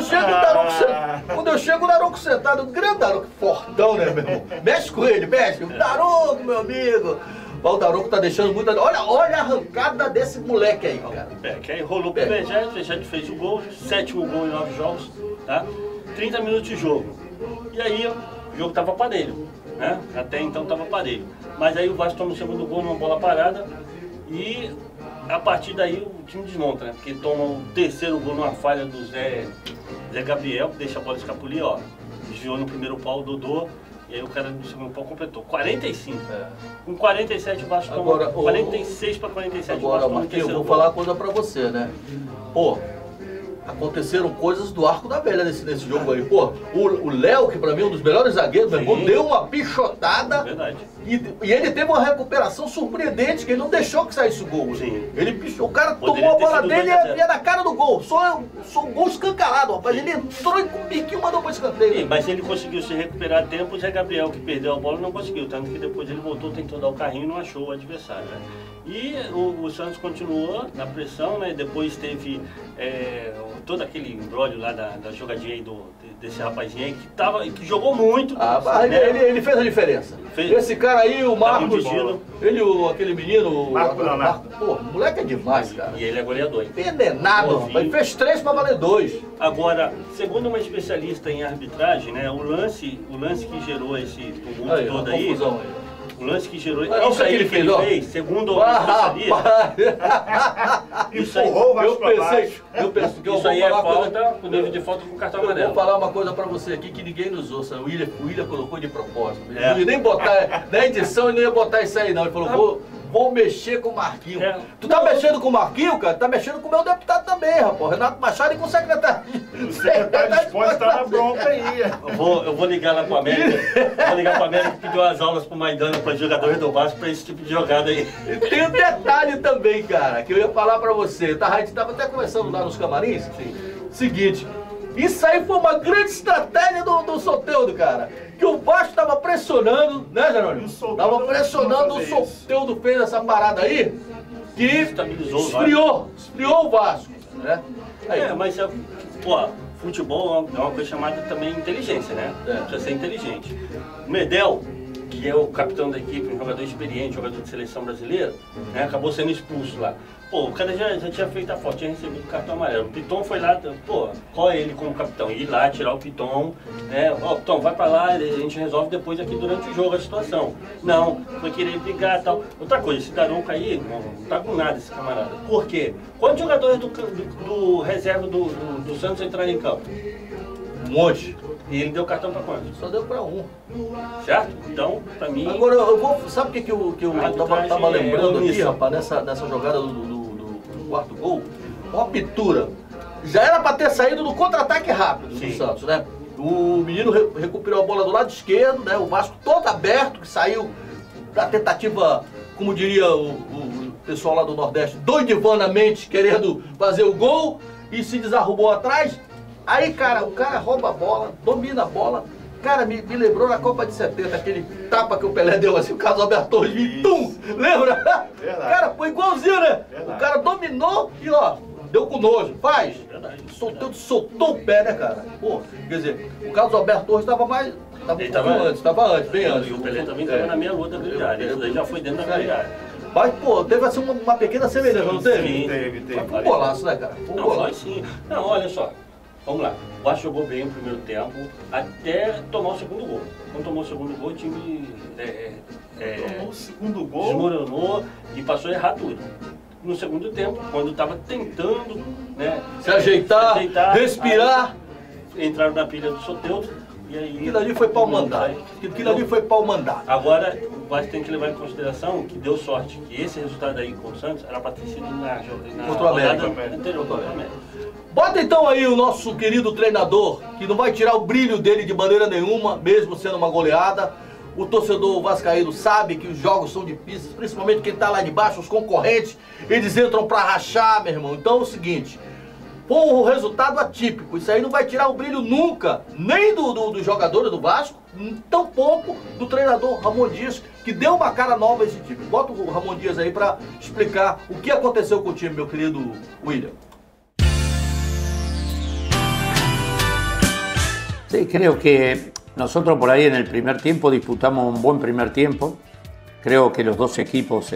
Quando eu chego, o Daronco sentado, um grande Daronco, fortão, né, meu irmão? Mexe com ele, mexe. Daronco, meu amigo. O Daronco tá deixando muito... Olha a arrancada desse moleque aí, cara. Que aí rolou pro Vegete, o Vegete fez o gol, 7º gol em 9 jogos, tá? 30 minutos de jogo. E aí o jogo tava parelho, né? Até então tava parelho. Mas aí o Vasco toma o segundo gol numa bola parada e a partir daí o time desmonta, né? Porque toma o 3º gol numa falha do Zé Gabriel, que deixa a bola escapulir, ó. desviou no primeiro pau o Dodô, e aí o cara no segundo pau completou. 45. Com 47 o Vasco tomou. 46 para 47 agora, o Vasco Marquinhos, eu vou falar uma coisa pra você, né? Pô, aconteceram coisas do arco da velha nesse jogo aí. Pô, o Léo, que pra mim é um dos melhores zagueiros, meu irmão, deu uma pichotada. Verdade. E ele teve uma recuperação surpreendente, que ele não deixou que saísse o gol. Sim. O cara Poderia tomou a ter bola sido dele 2 a 0. e ia na cara do gol. Só um gol escancarado, rapaz. Ele entrou e com o biquinho mandou pro escanteio. Sim, mas ele conseguiu se recuperar a tempo, o Zé Gabriel, que perdeu a bola, não conseguiu. Tanto que depois ele voltou, tentou dar o carrinho e não achou o adversário, né? E o Santos continuou na pressão, né? Depois teve todo aquele embrólio lá da jogadinha aí desse rapazinho aí que jogou muito. Ele fez a diferença. Esse cara aí, o Marcos, aquele menino, Marco Leonardo. Pô, o moleque é demais, cara. E ele é goleador. Envenenado, rapaz. Ele fez 3 pra valer 2. Agora, segundo uma especialista em arbitragem, né, o lance que gerou esse tumulto todo aí, o lance que gerou isso aí que ele fez, segundo o especialista, isso aí, eu pensei que isso aí é falta, o nível de falta com cartão amarelo. Vou falar uma coisa pra você aqui que ninguém nos ouça. O William colocou de propósito. Ele não ia nem botar, na edição ele não ia botar isso aí não. Ele falou, vou mexer com o Marquinhos. Tu tá mexendo com o Marquinhos, cara? Tá mexendo com o meu deputado também, rapaz. Renato Machado e com o secretário. O secretário de esporte tá na bronca aí. Eu vou ligar lá pro América. Vou ligar pro América que pediu as aulas pro Maidana, para jogadores do Vasco, pra esse tipo de jogada aí. Tem um detalhe também, cara, que eu ia falar pra você. A gente tava até conversando lá nos camarins. Seguinte, isso aí foi uma grande estratégia do Soteldo, cara. Que o Vasco tava pressionando, né, Jerônimo? Tava pressionando, o Soteldo fez essa parada aí, que esfriou o Vasco, né? Aí. Mas, pô, futebol é uma coisa chamada também inteligência, né? Precisa ser inteligente. O Medel, que é o capitão da equipe, um jogador experiente, jogador de seleção brasileira, né, acabou sendo expulso lá. Pô, o cara já tinha feito a foto, tinha recebido o cartão amarelo. O Piton foi lá, pô, qual é ele como capitão? Ir lá, tirar o Piton, né? Ó, Piton, vai pra lá, a gente resolve depois aqui durante o jogo a situação. Não, foi querer brigar e tal. Outra coisa, esse Daronco aí, não tá com nada esse camarada. Por quê? Quantos jogadores do reserva do Santos entraram em campo? Um monte. E ele deu cartão pra quantos? Só deu pra um. Certo? Então, pra mim... Agora, sabe o que eu tava lembrando aqui, rapaz, nessa jogada do quarto gol? Uma pintura. Já era pra ter saído no contra-ataque rápido do Santos, né? O menino recuperou a bola do lado esquerdo, né? O Vasco todo aberto, que saiu da tentativa, como diria o pessoal lá do Nordeste, doidivanamente querendo fazer o gol e se desarrumou atrás. Aí, cara, o cara rouba a bola, domina a bola. Cara, me lembrou na Copa de 70, aquele tapa que o Pelé deu assim, o Carlos Alberto Torres, tum! Lembra? Verdade. Cara, foi igualzinho, né? Verdade. O cara dominou e, ó, deu com nojo. Faz. Soltou o pé, né, cara? Pô, quer dizer, o Carlos Alberto Torres estava mais... Tava antes, bem antes. E o Pelé também estava na meia luta da grande área. Isso daí já foi dentro da grande área. Mas, pô, teve assim uma pequena semelhança, não teve? Sim, teve. Foi um golaço, né, cara? Foi um golaço. Sim. Não, olha só. Vamos lá. O Vasco jogou bem no primeiro tempo, até tomar o segundo gol. Quando tomou o segundo gol, o time tomou o segundo gol, desmoronou e passou a errar tudo. No segundo tempo, quando estava tentando, né, se ajeitar, respirar, aí, entraram na pilha do Soteldo e aí... Aquilo ali foi pau mandado. Aquilo ali foi pau mandado. Agora, o Vasco tem que levar em consideração que deu sorte, que esse resultado aí com o Santos era para ter sido na rodada anterior contra o América. Bota então aí o nosso querido treinador, que não vai tirar o brilho dele de maneira nenhuma, mesmo sendo uma goleada. O torcedor vascaíno sabe que os jogos são difíceis, principalmente quem tá lá de baixo, os concorrentes, eles entram pra rachar, meu irmão. Então é o seguinte, foi um resultado atípico, isso aí não vai tirar o brilho nunca, nem dos jogadores do Vasco, tampouco do treinador Ramon Dias, que deu uma cara nova a esse time. Bota o Ramon Dias aí pra explicar o que aconteceu com o time, meu querido William. Sí, creo que nosotros por ahí en el primer tiempo disputamos un buen primer tiempo. Creo que los dos equipos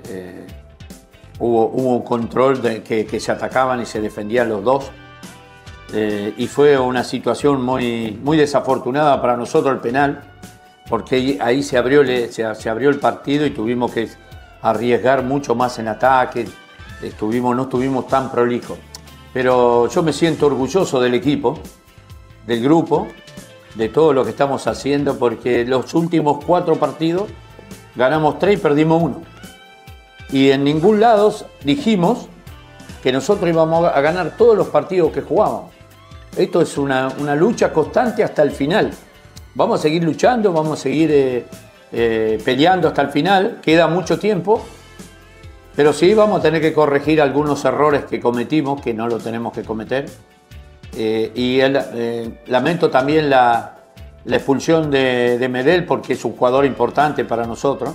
hubo un control que se atacaban y se defendían los dos. Y fue una situación muy desafortunada para nosotros el penal, porque ahí se abrió el partido y tuvimos que arriesgar mucho más en ataque. No estuvimos tan prolijos. Pero yo me siento orgulloso del equipo, del grupo, de todo lo que estamos haciendo, porque los últimos 4 partidos ganamos 3 y perdimos 1. Y en ningún lado dijimos que nosotros íbamos a ganar todos los partidos que jugábamos. Esto es una lucha constante hasta el final. Vamos a seguir luchando, vamos a seguir peleando hasta el final. Queda mucho tiempo, pero sí vamos a tener que corregir algunos errores que cometimos, que no lo tenemos que cometer. Lamento también la expulsión de Medel, porque es un jugador importante para nosotros.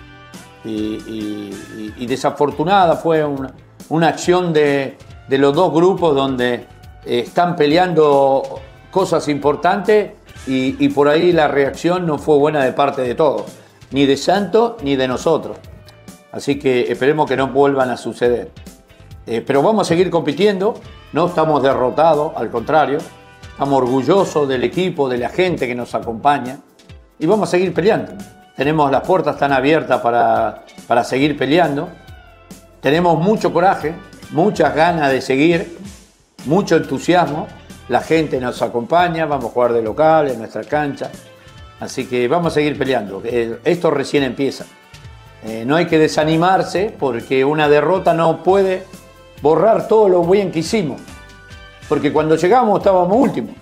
Y desafortunada fue una acción de los dos grupos donde están peleando cosas importantes y por ahí la reacción no fue buena de parte de todos, ni de Santos ni de nosotros. Así que esperemos que no vuelvan a suceder. Pero vamos a seguir compitiendo, no estamos derrotados, al contrario, estamos orgullosos del equipo, de la gente que nos acompaña y vamos a seguir peleando. Tenemos las puertas tan abiertas para seguir peleando. Tenemos mucho coraje, muchas ganas de seguir, mucho entusiasmo. La gente nos acompaña, vamos a jugar de local en nuestra cancha. Así que vamos a seguir peleando. Esto recién empieza. No hay que desanimarse, porque una derrota no puede borrar todo lo bien que hicimos. Porque cuando llegamos estábamos últimos.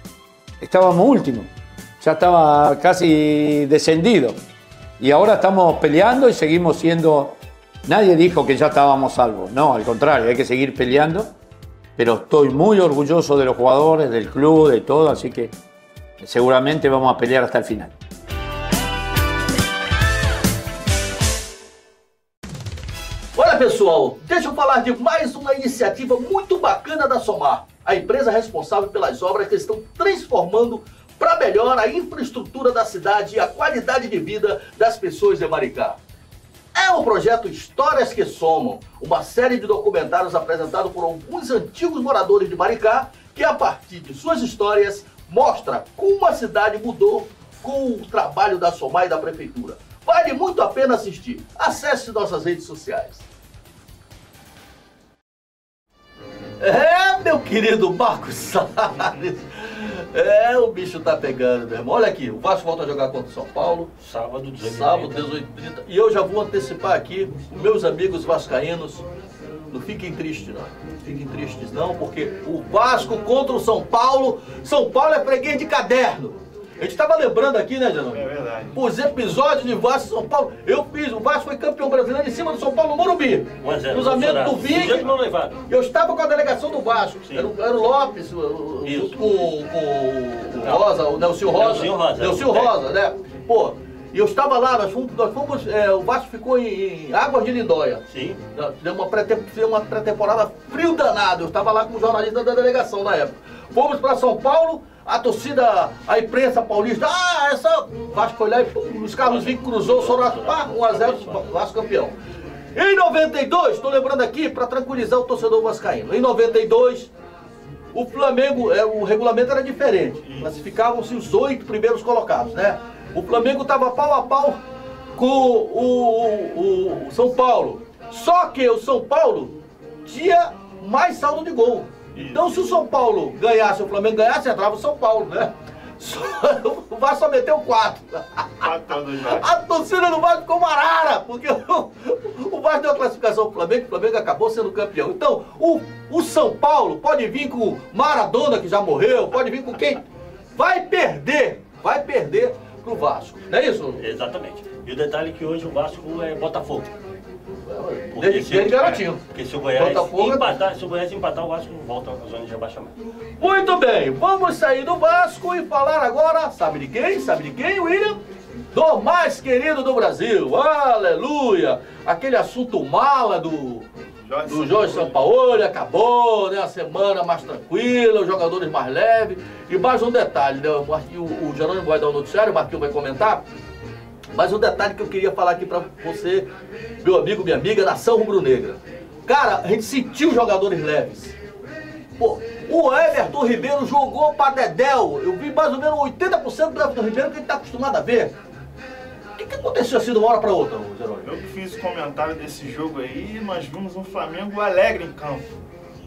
Ya estaba casi descendido. Y ahora estamos peleando y seguimos siendo... Nadie dijo que ya estábamos salvos. No, al contrario, hay que seguir peleando. Pero estoy muy orgulloso de los jugadores, del club, de todo. Así que seguramente vamos a pelear hasta el final. Olha, pessoal, deixa eu falar de mais uma iniciativa muito bacana da Somar, a empresa responsável pelas obras que estão transformando para melhor a infraestrutura da cidade e a qualidade de vida das pessoas de Maricá. É o projeto Histórias que Somam, uma série de documentários apresentados por alguns antigos moradores de Maricá, que a partir de suas histórias mostra como a cidade mudou com o trabalho da Somar e da Prefeitura. Vale muito a pena assistir. Acesse nossas redes sociais. Meu querido Marcos Salles. O bicho tá pegando, meu irmão. Olha aqui, o Vasco volta a jogar contra o São Paulo. Sábado, 18h30. E eu já vou antecipar aqui, meus amigos vascaínos, não fiquem tristes não. Não fiquem tristes não, porque o Vasco contra o São Paulo é freguês de caderno. A gente estava lembrando aqui, né, Janão? É verdade. Os episódios de Vasco e São Paulo. O Vasco foi campeão brasileiro em cima do São Paulo no Morumbi. Cruzamento do Vig. Eu estava com a delegação do Vasco. Era o Lopes, junto com o Rosa, o Nelson Rosa, né? Pô, e eu estava lá, nós fomos o Vasco ficou em Águas de Lindóia. Sim. Deu uma pré-temporada frio danado. Eu estava lá como jornalista da delegação na época. Fomos para São Paulo. A torcida, a imprensa paulista, o Vasco foi lá e os Carlos Vick cruzou, o Sorato, 1-0, Vasco campeão. Em 92, estou lembrando aqui para tranquilizar o torcedor vascaíno, em 92, o Flamengo, o regulamento era diferente, classificavam-se os 8 primeiros colocados, né? O Flamengo estava pau a pau com o São Paulo, só que o São Paulo tinha mais saldo de gol. Então, se o São Paulo ganhasse, o Flamengo ganhasse, entrava o São Paulo, né? O Vasco só meteu 4. A torcida do Vasco ficou marara, porque o Vasco deu a classificação pro Flamengo, o Flamengo acabou sendo campeão. Então, o São Paulo pode vir com Maradona, que já morreu, pode vir com quem? Vai perder pro Vasco, não é isso? Exatamente. E o detalhe é que hoje o Vasco é Botafogo. Desde garotinho. Porque se o Goiás empatar, o Vasco volta à zona de rebaixamento. Muito bem, vamos sair do Vasco e falar agora, sabe de quem, William? Do mais querido do Brasil, aleluia! Aquele assunto mala do Jorge Sampaoli acabou, né? A semana mais tranquila, os jogadores mais leves. E mais um detalhe, né? O Jerônimo vai dar o noticiário, o Marquinhos vai comentar. Mas um detalhe que eu queria falar aqui pra você, meu amigo, minha amiga, nação rubro-negra. Cara, a gente sentiu jogadores leves. Pô, o Everton Ribeiro jogou pra Dedéu. Eu vi mais ou menos 80% do Everton Ribeiro que a gente tá acostumado a ver. O que aconteceu assim de uma hora pra outra, Jerônimo? Eu que fiz o comentário desse jogo aí, nós vimos um Flamengo alegre em campo.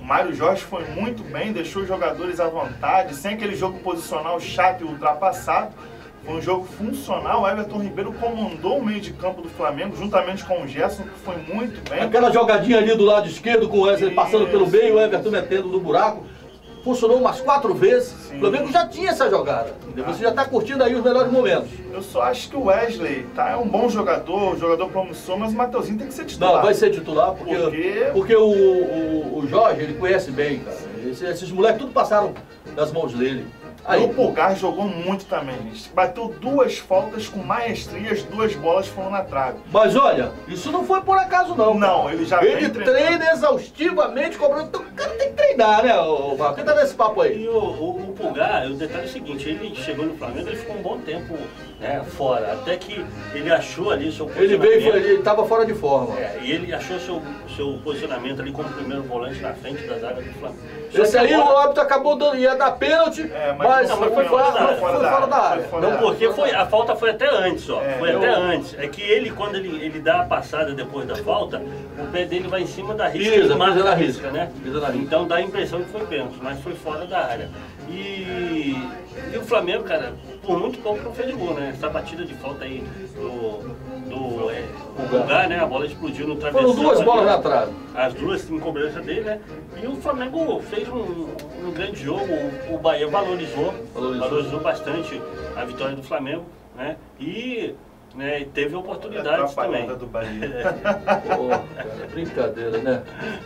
O Mário Jorge foi muito bem, deixou os jogadores à vontade, sem aquele jogo posicional chato e ultrapassado. Foi um jogo funcional, o Everton Ribeiro comandou o meio de campo do Flamengo, juntamente com o Gerson, que foi muito bem. Aquela jogadinha ali do lado esquerdo, com o Wesley passando pelo meio, o Everton metendo no buraco. Funcionou umas 4 vezes. Sim. O Flamengo já tinha essa jogada. Você já está curtindo aí os melhores momentos. Eu só acho que o Wesley é um bom jogador, jogador promissor, mas o Mateuzinho tem que ser titular. Não, vai ser titular porque o Jorge, ele conhece bem, cara. Esses moleques tudo passaram nas mãos dele. Aí o Pulgar jogou muito também, gente. Bateu 2 faltas com maestria, as 2 bolas foram na trave. Mas olha, isso não foi por acaso não. Não, ele já Ele treina exaustivamente, cobrando. Então o cara tem que treinar, né, Marco? Quem tá nesse papo aí? E o Pulgar, o detalhe é o seguinte, ele chegou no Flamengo, ele ficou um bom tempo fora, até que ele achou ali o seu posicionamento. Ele tava fora de forma. E ele achou seu posicionamento ali como primeiro volante na frente da zaga do Flamengo. Esse aí o árbitro acabou dando, ia dar pênalti, mas foi fora da área. Não, porque a falta foi até antes, ó. Até antes. É que ele, quando ele dá a passada depois da falta, o pé dele vai em cima da risca. Pisa na risca, né? Então dá a impressão que foi pênalti, mas foi fora da área. E o Flamengo, cara, por muito pouco não fez gol, né? Essa batida de falta aí do Pulgar, né? A bola explodiu no travessão. Foram 2 bolas na trave. As 2 em cobrança dele, né? E o Flamengo fez um grande jogo. O Bahia valorizou bastante a vitória do Flamengo, né? E teve oportunidades também. Do Bahia. Brincadeira, né?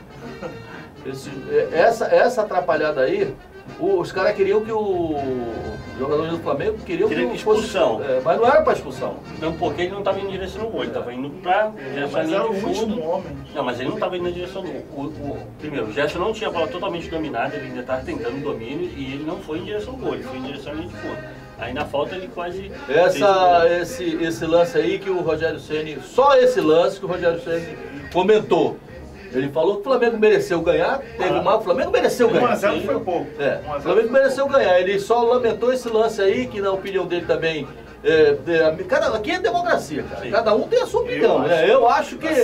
Essa atrapalhada aí, os caras queriam que os jogadores do Flamengo queriam que expulsão. Mas não era pra expulsão. Não, porque ele não estava indo em direção no gol, ele estava indo pra direção mas era o último homem. Não, mas ele não estava indo na direção do gol. Primeiro, o Gerson não tinha a bola totalmente dominada, ele ainda estava tentando o domínio e ele não foi em direção ao gol, ele foi em direção à linha de fundo. Aí na falta ele quase... Esse lance aí que o Rogério Ceni, só esse lance que o Rogério Ceni comentou. Ele falou que o Flamengo mereceu ganhar, o Flamengo mereceu ganhar. 1x0 foi pouco. O Flamengo mereceu ganhar, ele só lamentou esse lance aí, que na opinião dele também... aqui é democracia, cara. Sim. Cada um tem a sua opinião. Eu acho que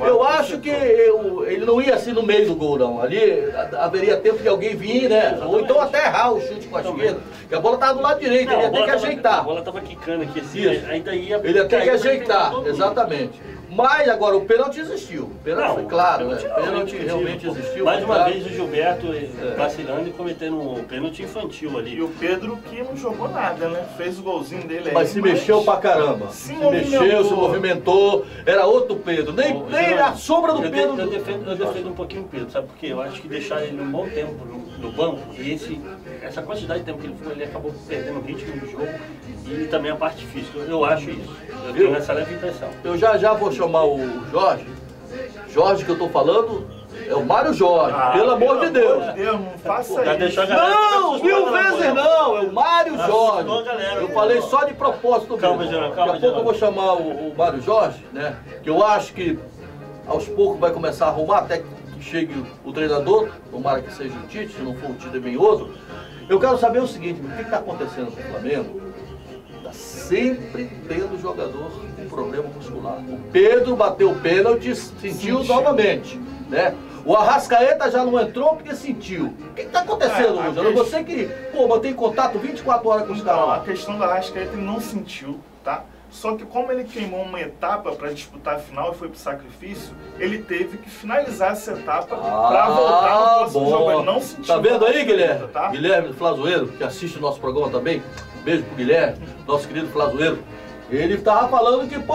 ele não ia assim no meio do gol, não. Ali haveria tempo de alguém vir, né? Exatamente. Ou então até errar o chute com a esquerda. Porque a bola estava do lado direito, ele ia ter que ajeitar. A bola estava quicando aqui assim, ainda ia... Ele ia ter que ajeitar, exatamente. Mas agora o pênalti existiu. O pênalti foi claro, né? O pênalti realmente existiu. Mais uma vez o Gilberto vacilando e cometendo um pênalti infantil ali. E o Pedro que não jogou nada, né? Fez o golzinho dele aí. Mas se mexeu pra caramba. Se movimentou. Era outro Pedro. Nem a sombra do Pedro. Eu defendo um pouquinho o Pedro, sabe por quê? Eu acho que deixar ele um bom tempo no banco e essa quantidade de tempo que ele foi, ele acabou perdendo o ritmo do jogo e também a parte física. Eu acho isso. Eu tenho essa leve impressão. Eu já vou chamar o Jorge. Jorge que eu tô falando é o Mário Jorge. Pelo amor de Deus. Não faça isso. Não, 1000 vezes não. É o Mário Jorge. Eu falei só de propósito. Calma, Daqui a pouco eu vou chamar o Mário Jorge, né? Que eu acho que aos poucos vai começar a arrumar até que chegue o treinador. Tomara que seja o Tite, se não for o Tite, vem outro. Eu quero saber o seguinte: o que está acontecendo com o Flamengo? Está sempre tendo jogador com problema muscular. O Pedro bateu o pênalti, sentiu novamente, né? O Arrascaeta já não entrou porque sentiu. O que está acontecendo, Lúcio? Você que mantém contato 24 horas com os caras lá. A questão do Arrascaeta ele não sentiu, tá? Só que como ele queimou uma etapa para disputar a final e foi pro sacrifício, ele teve que finalizar essa etapa para voltar no próximo jogo. Ele não sentiu. Tá vendo aí, Guilherme? Tá? Guilherme Flazoeiro, que assiste o nosso programa também. Beijo pro Guilherme, nosso querido Flazoeiro. Ele tava falando que,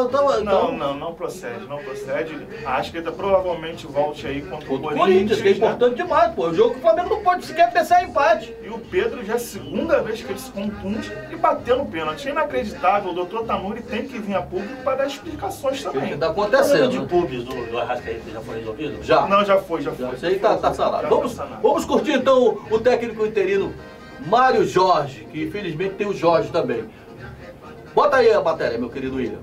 Não procede. A Arrascaeta provavelmente volte aí contra o Corinthians, que é importante demais, pô. O jogo que o Flamengo não pode sequer pensar em empate. E o Pedro já é a segunda vez que ele se contunde e bateu no pênalti. É inacreditável, o doutor Tanuri tem que vir a público para dar explicações também. O que tá acontecendo? O de públicos do Arrascaeta já foi resolvido? Já. Não, já foi. Isso aí tá salado. Vamos curtir então o técnico interino Mário Jorge, que infelizmente tem o Jorge também. Bota aí a matéria, meu querido William.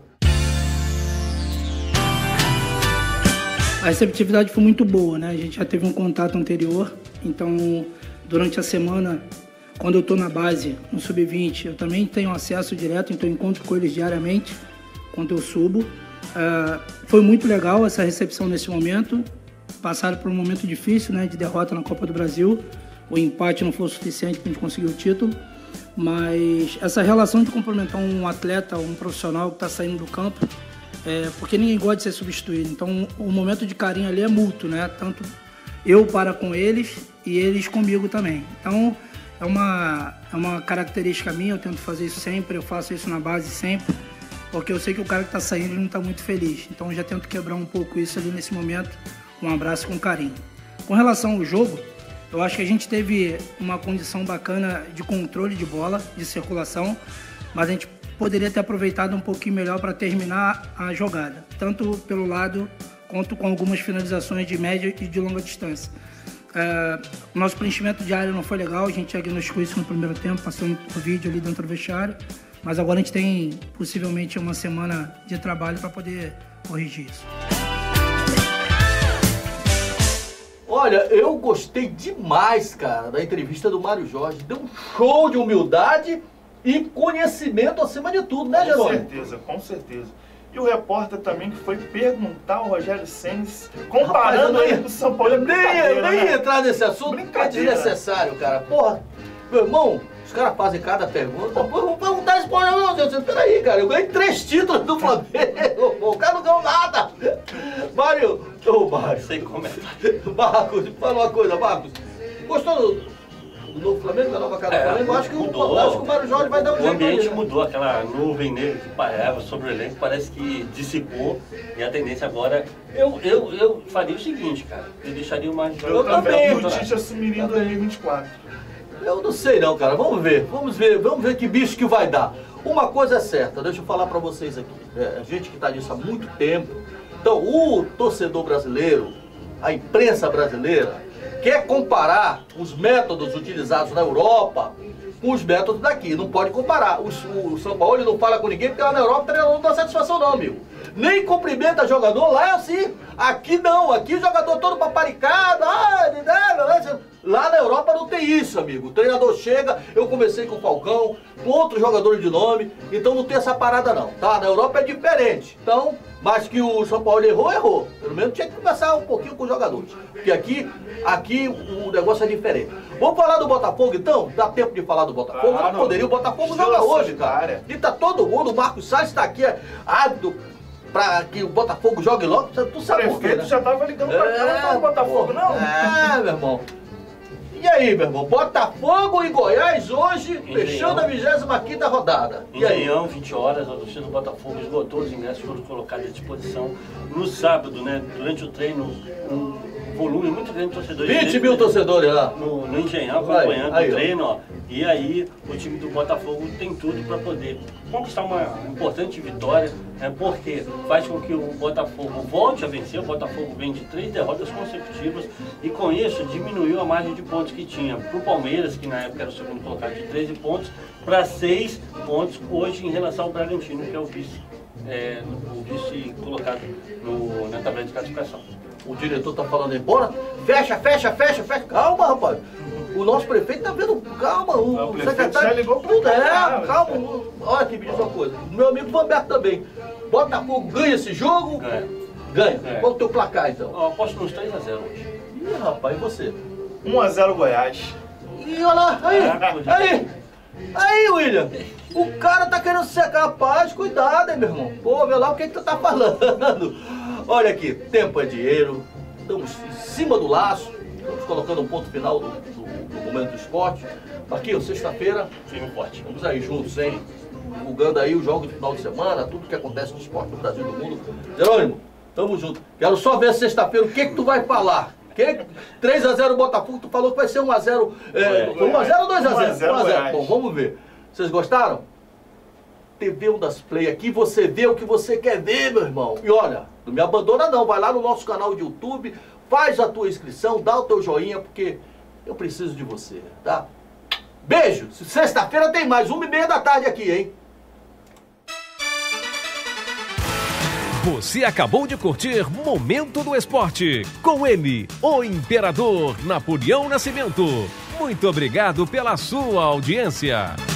A receptividade foi muito boa, né? A gente já teve um contato anterior, então durante a semana, quando eu estou na base, no Sub-20, eu também tenho acesso direto, então eu encontro com eles diariamente, quando eu subo. Foi muito legal essa recepção nesse momento. passaram por um momento difícil, né, de derrota na Copa do Brasil. O empate não foi o suficiente para a gente conseguir o título. Mas essa relação de complementar um atleta, um profissional que está saindo do campo, porque ninguém gosta de ser substituído. Então, o momento de carinho ali é mútuo, né? Tanto eu para com eles e eles comigo também. Então, é uma característica minha, eu tento fazer isso sempre, eu faço isso na base sempre, porque eu sei que o cara que está saindo não está muito feliz. Então, eu já tento quebrar um pouco isso ali nesse momento, um abraço com carinho. Com relação ao jogo, eu acho que a gente teve uma condição bacana de controle de bola, de circulação, mas a gente poderia ter aproveitado um pouquinho melhor para terminar a jogada, tanto pelo lado quanto com algumas finalizações de média e de longa distância. Nosso preenchimento de área não foi legal, a gente diagnosticou isso no primeiro tempo, passando o vídeo ali dentro do vestiário, mas agora a gente tem possivelmente uma semana de trabalho para poder corrigir isso. Olha, eu gostei demais, cara, da entrevista do Mário Jorge. Deu um show de humildade e conhecimento acima de tudo, né, Jerônimo? Com certeza. E o repórter também que foi perguntar ao Rogério Ceni, comparando ele com o São Paulo. Nem entrar nesse assunto, é desnecessário, cara. Porra, meu irmão, os caras fazem cada pergunta. Pô, vamos perguntar isso pra ele. Peraí, cara, eu ganhei 3 títulos do Flamengo. O cara não ganhou nada. Mário, sem comentário. Marcos, fala uma coisa, Marcos. Gostou do novo Flamengo, da nova cara do Flamengo? Acho que o Mário Jorge vai dar um jeito. O ambiente mudou, aquela nuvem negra que pairava sobre o elenco, parece que dissipou. E a tendência agora... Eu faria o seguinte, cara. Eu deixaria o Mário Jorge... Eu também. O Tite assumiria em 2024. Eu não sei não, cara. Vamos ver que bicho que vai dar. Uma coisa é certa, deixa eu falar pra vocês aqui. A gente que tá nisso há muito tempo. Então, o torcedor brasileiro, a imprensa brasileira, quer comparar os métodos utilizados na Europa com os métodos daqui. Não pode comparar. O São Paulo não fala com ninguém porque lá na Europa o treinador não dá satisfação não, amigo. Nem cumprimenta jogador, lá é assim. Aqui não, aqui o jogador todo paparicado. Lá na Europa não tem isso, amigo. O treinador chega, eu conversei com o Falcão, com outros jogadores de nome, então não tem essa parada não, tá? Na Europa é diferente. Então, mas que o São Paulo errou. Pelo menos tinha que conversar um pouquinho com os jogadores. Porque aqui o negócio é diferente. Vamos falar do Botafogo então? Dá tempo de falar do Botafogo? Não poderia, o Botafogo joga hoje, cara. E tá todo mundo, o Marcos Salles tá aqui ávido pra que o Botafogo jogue logo. Tu sabe por quê, né? Já tava ligando pra cá, não fala Botafogo não? Meu irmão. E aí, meu irmão? Botafogo e Goiás hoje, fechando a 25ª rodada. E aí? Engenhão, 20 horas, a torcida do Botafogo esgotou, os ingressos foram colocados à disposição. No sábado, né, durante o treino, um volume muito grande de torcedores. 20 mil torcedores lá. No Engenhão, acompanhando o treino, ó. E aí, o time do Botafogo tem tudo para poder conquistar uma importante vitória, porque faz com que o Botafogo volte a vencer. O Botafogo vem de 3 derrotas consecutivas e com isso diminuiu a margem de pontos que tinha para o Palmeiras, que na época era o segundo colocado, de 13 pontos, para 6 pontos hoje em relação ao Bragantino, que é o vice colocado na tabela de classificação. O diretor tá falando aí, bora, fecha. Calma, rapaz. O nosso prefeito tá vendo, calma, o secretário... já ligou pra cá, calma. Olha aqui, me diz uma coisa. Meu amigo Vanberto também. Botafogo ganha esse jogo? Ganha. Qual é o teu placar, então? Eu aposto nos 3 a 0 hoje. Ih, rapaz, e você? 1 a 0 Goiás. Ih, olha lá, aí, William. O cara tá querendo secar a paz, cuidado, hein, meu irmão. Pô, vê lá o que tu tá falando. Olha aqui, tempo é dinheiro, estamos em cima do laço, estamos colocando um ponto final do Momento do Esporte. Aqui, sexta-feira, firme e forte. Vamos aí juntos, hein? Divulgando aí os jogos de final de semana, tudo que acontece no esporte no Brasil e no mundo. Jerônimo, tamo junto. Quero só ver sexta-feira o que tu vai falar. 3 a 0 Botafogo, tu falou que vai ser 1 a 0 1 a 0 ou 2 a 0? 1 a 0. Bom, vamos ver. Vocês gostaram? TV Ondas Play aqui, você vê o que você quer ver, meu irmão. E olha, não me abandona não, vai lá no nosso canal de YouTube, faz a tua inscrição, dá o teu joinha, porque eu preciso de você, tá? Beijo! Sexta-feira tem mais, 1h30 da tarde aqui, hein? Você acabou de curtir Momento do Esporte, com ele, o Imperador Napoleão Nascimento. Muito obrigado pela sua audiência.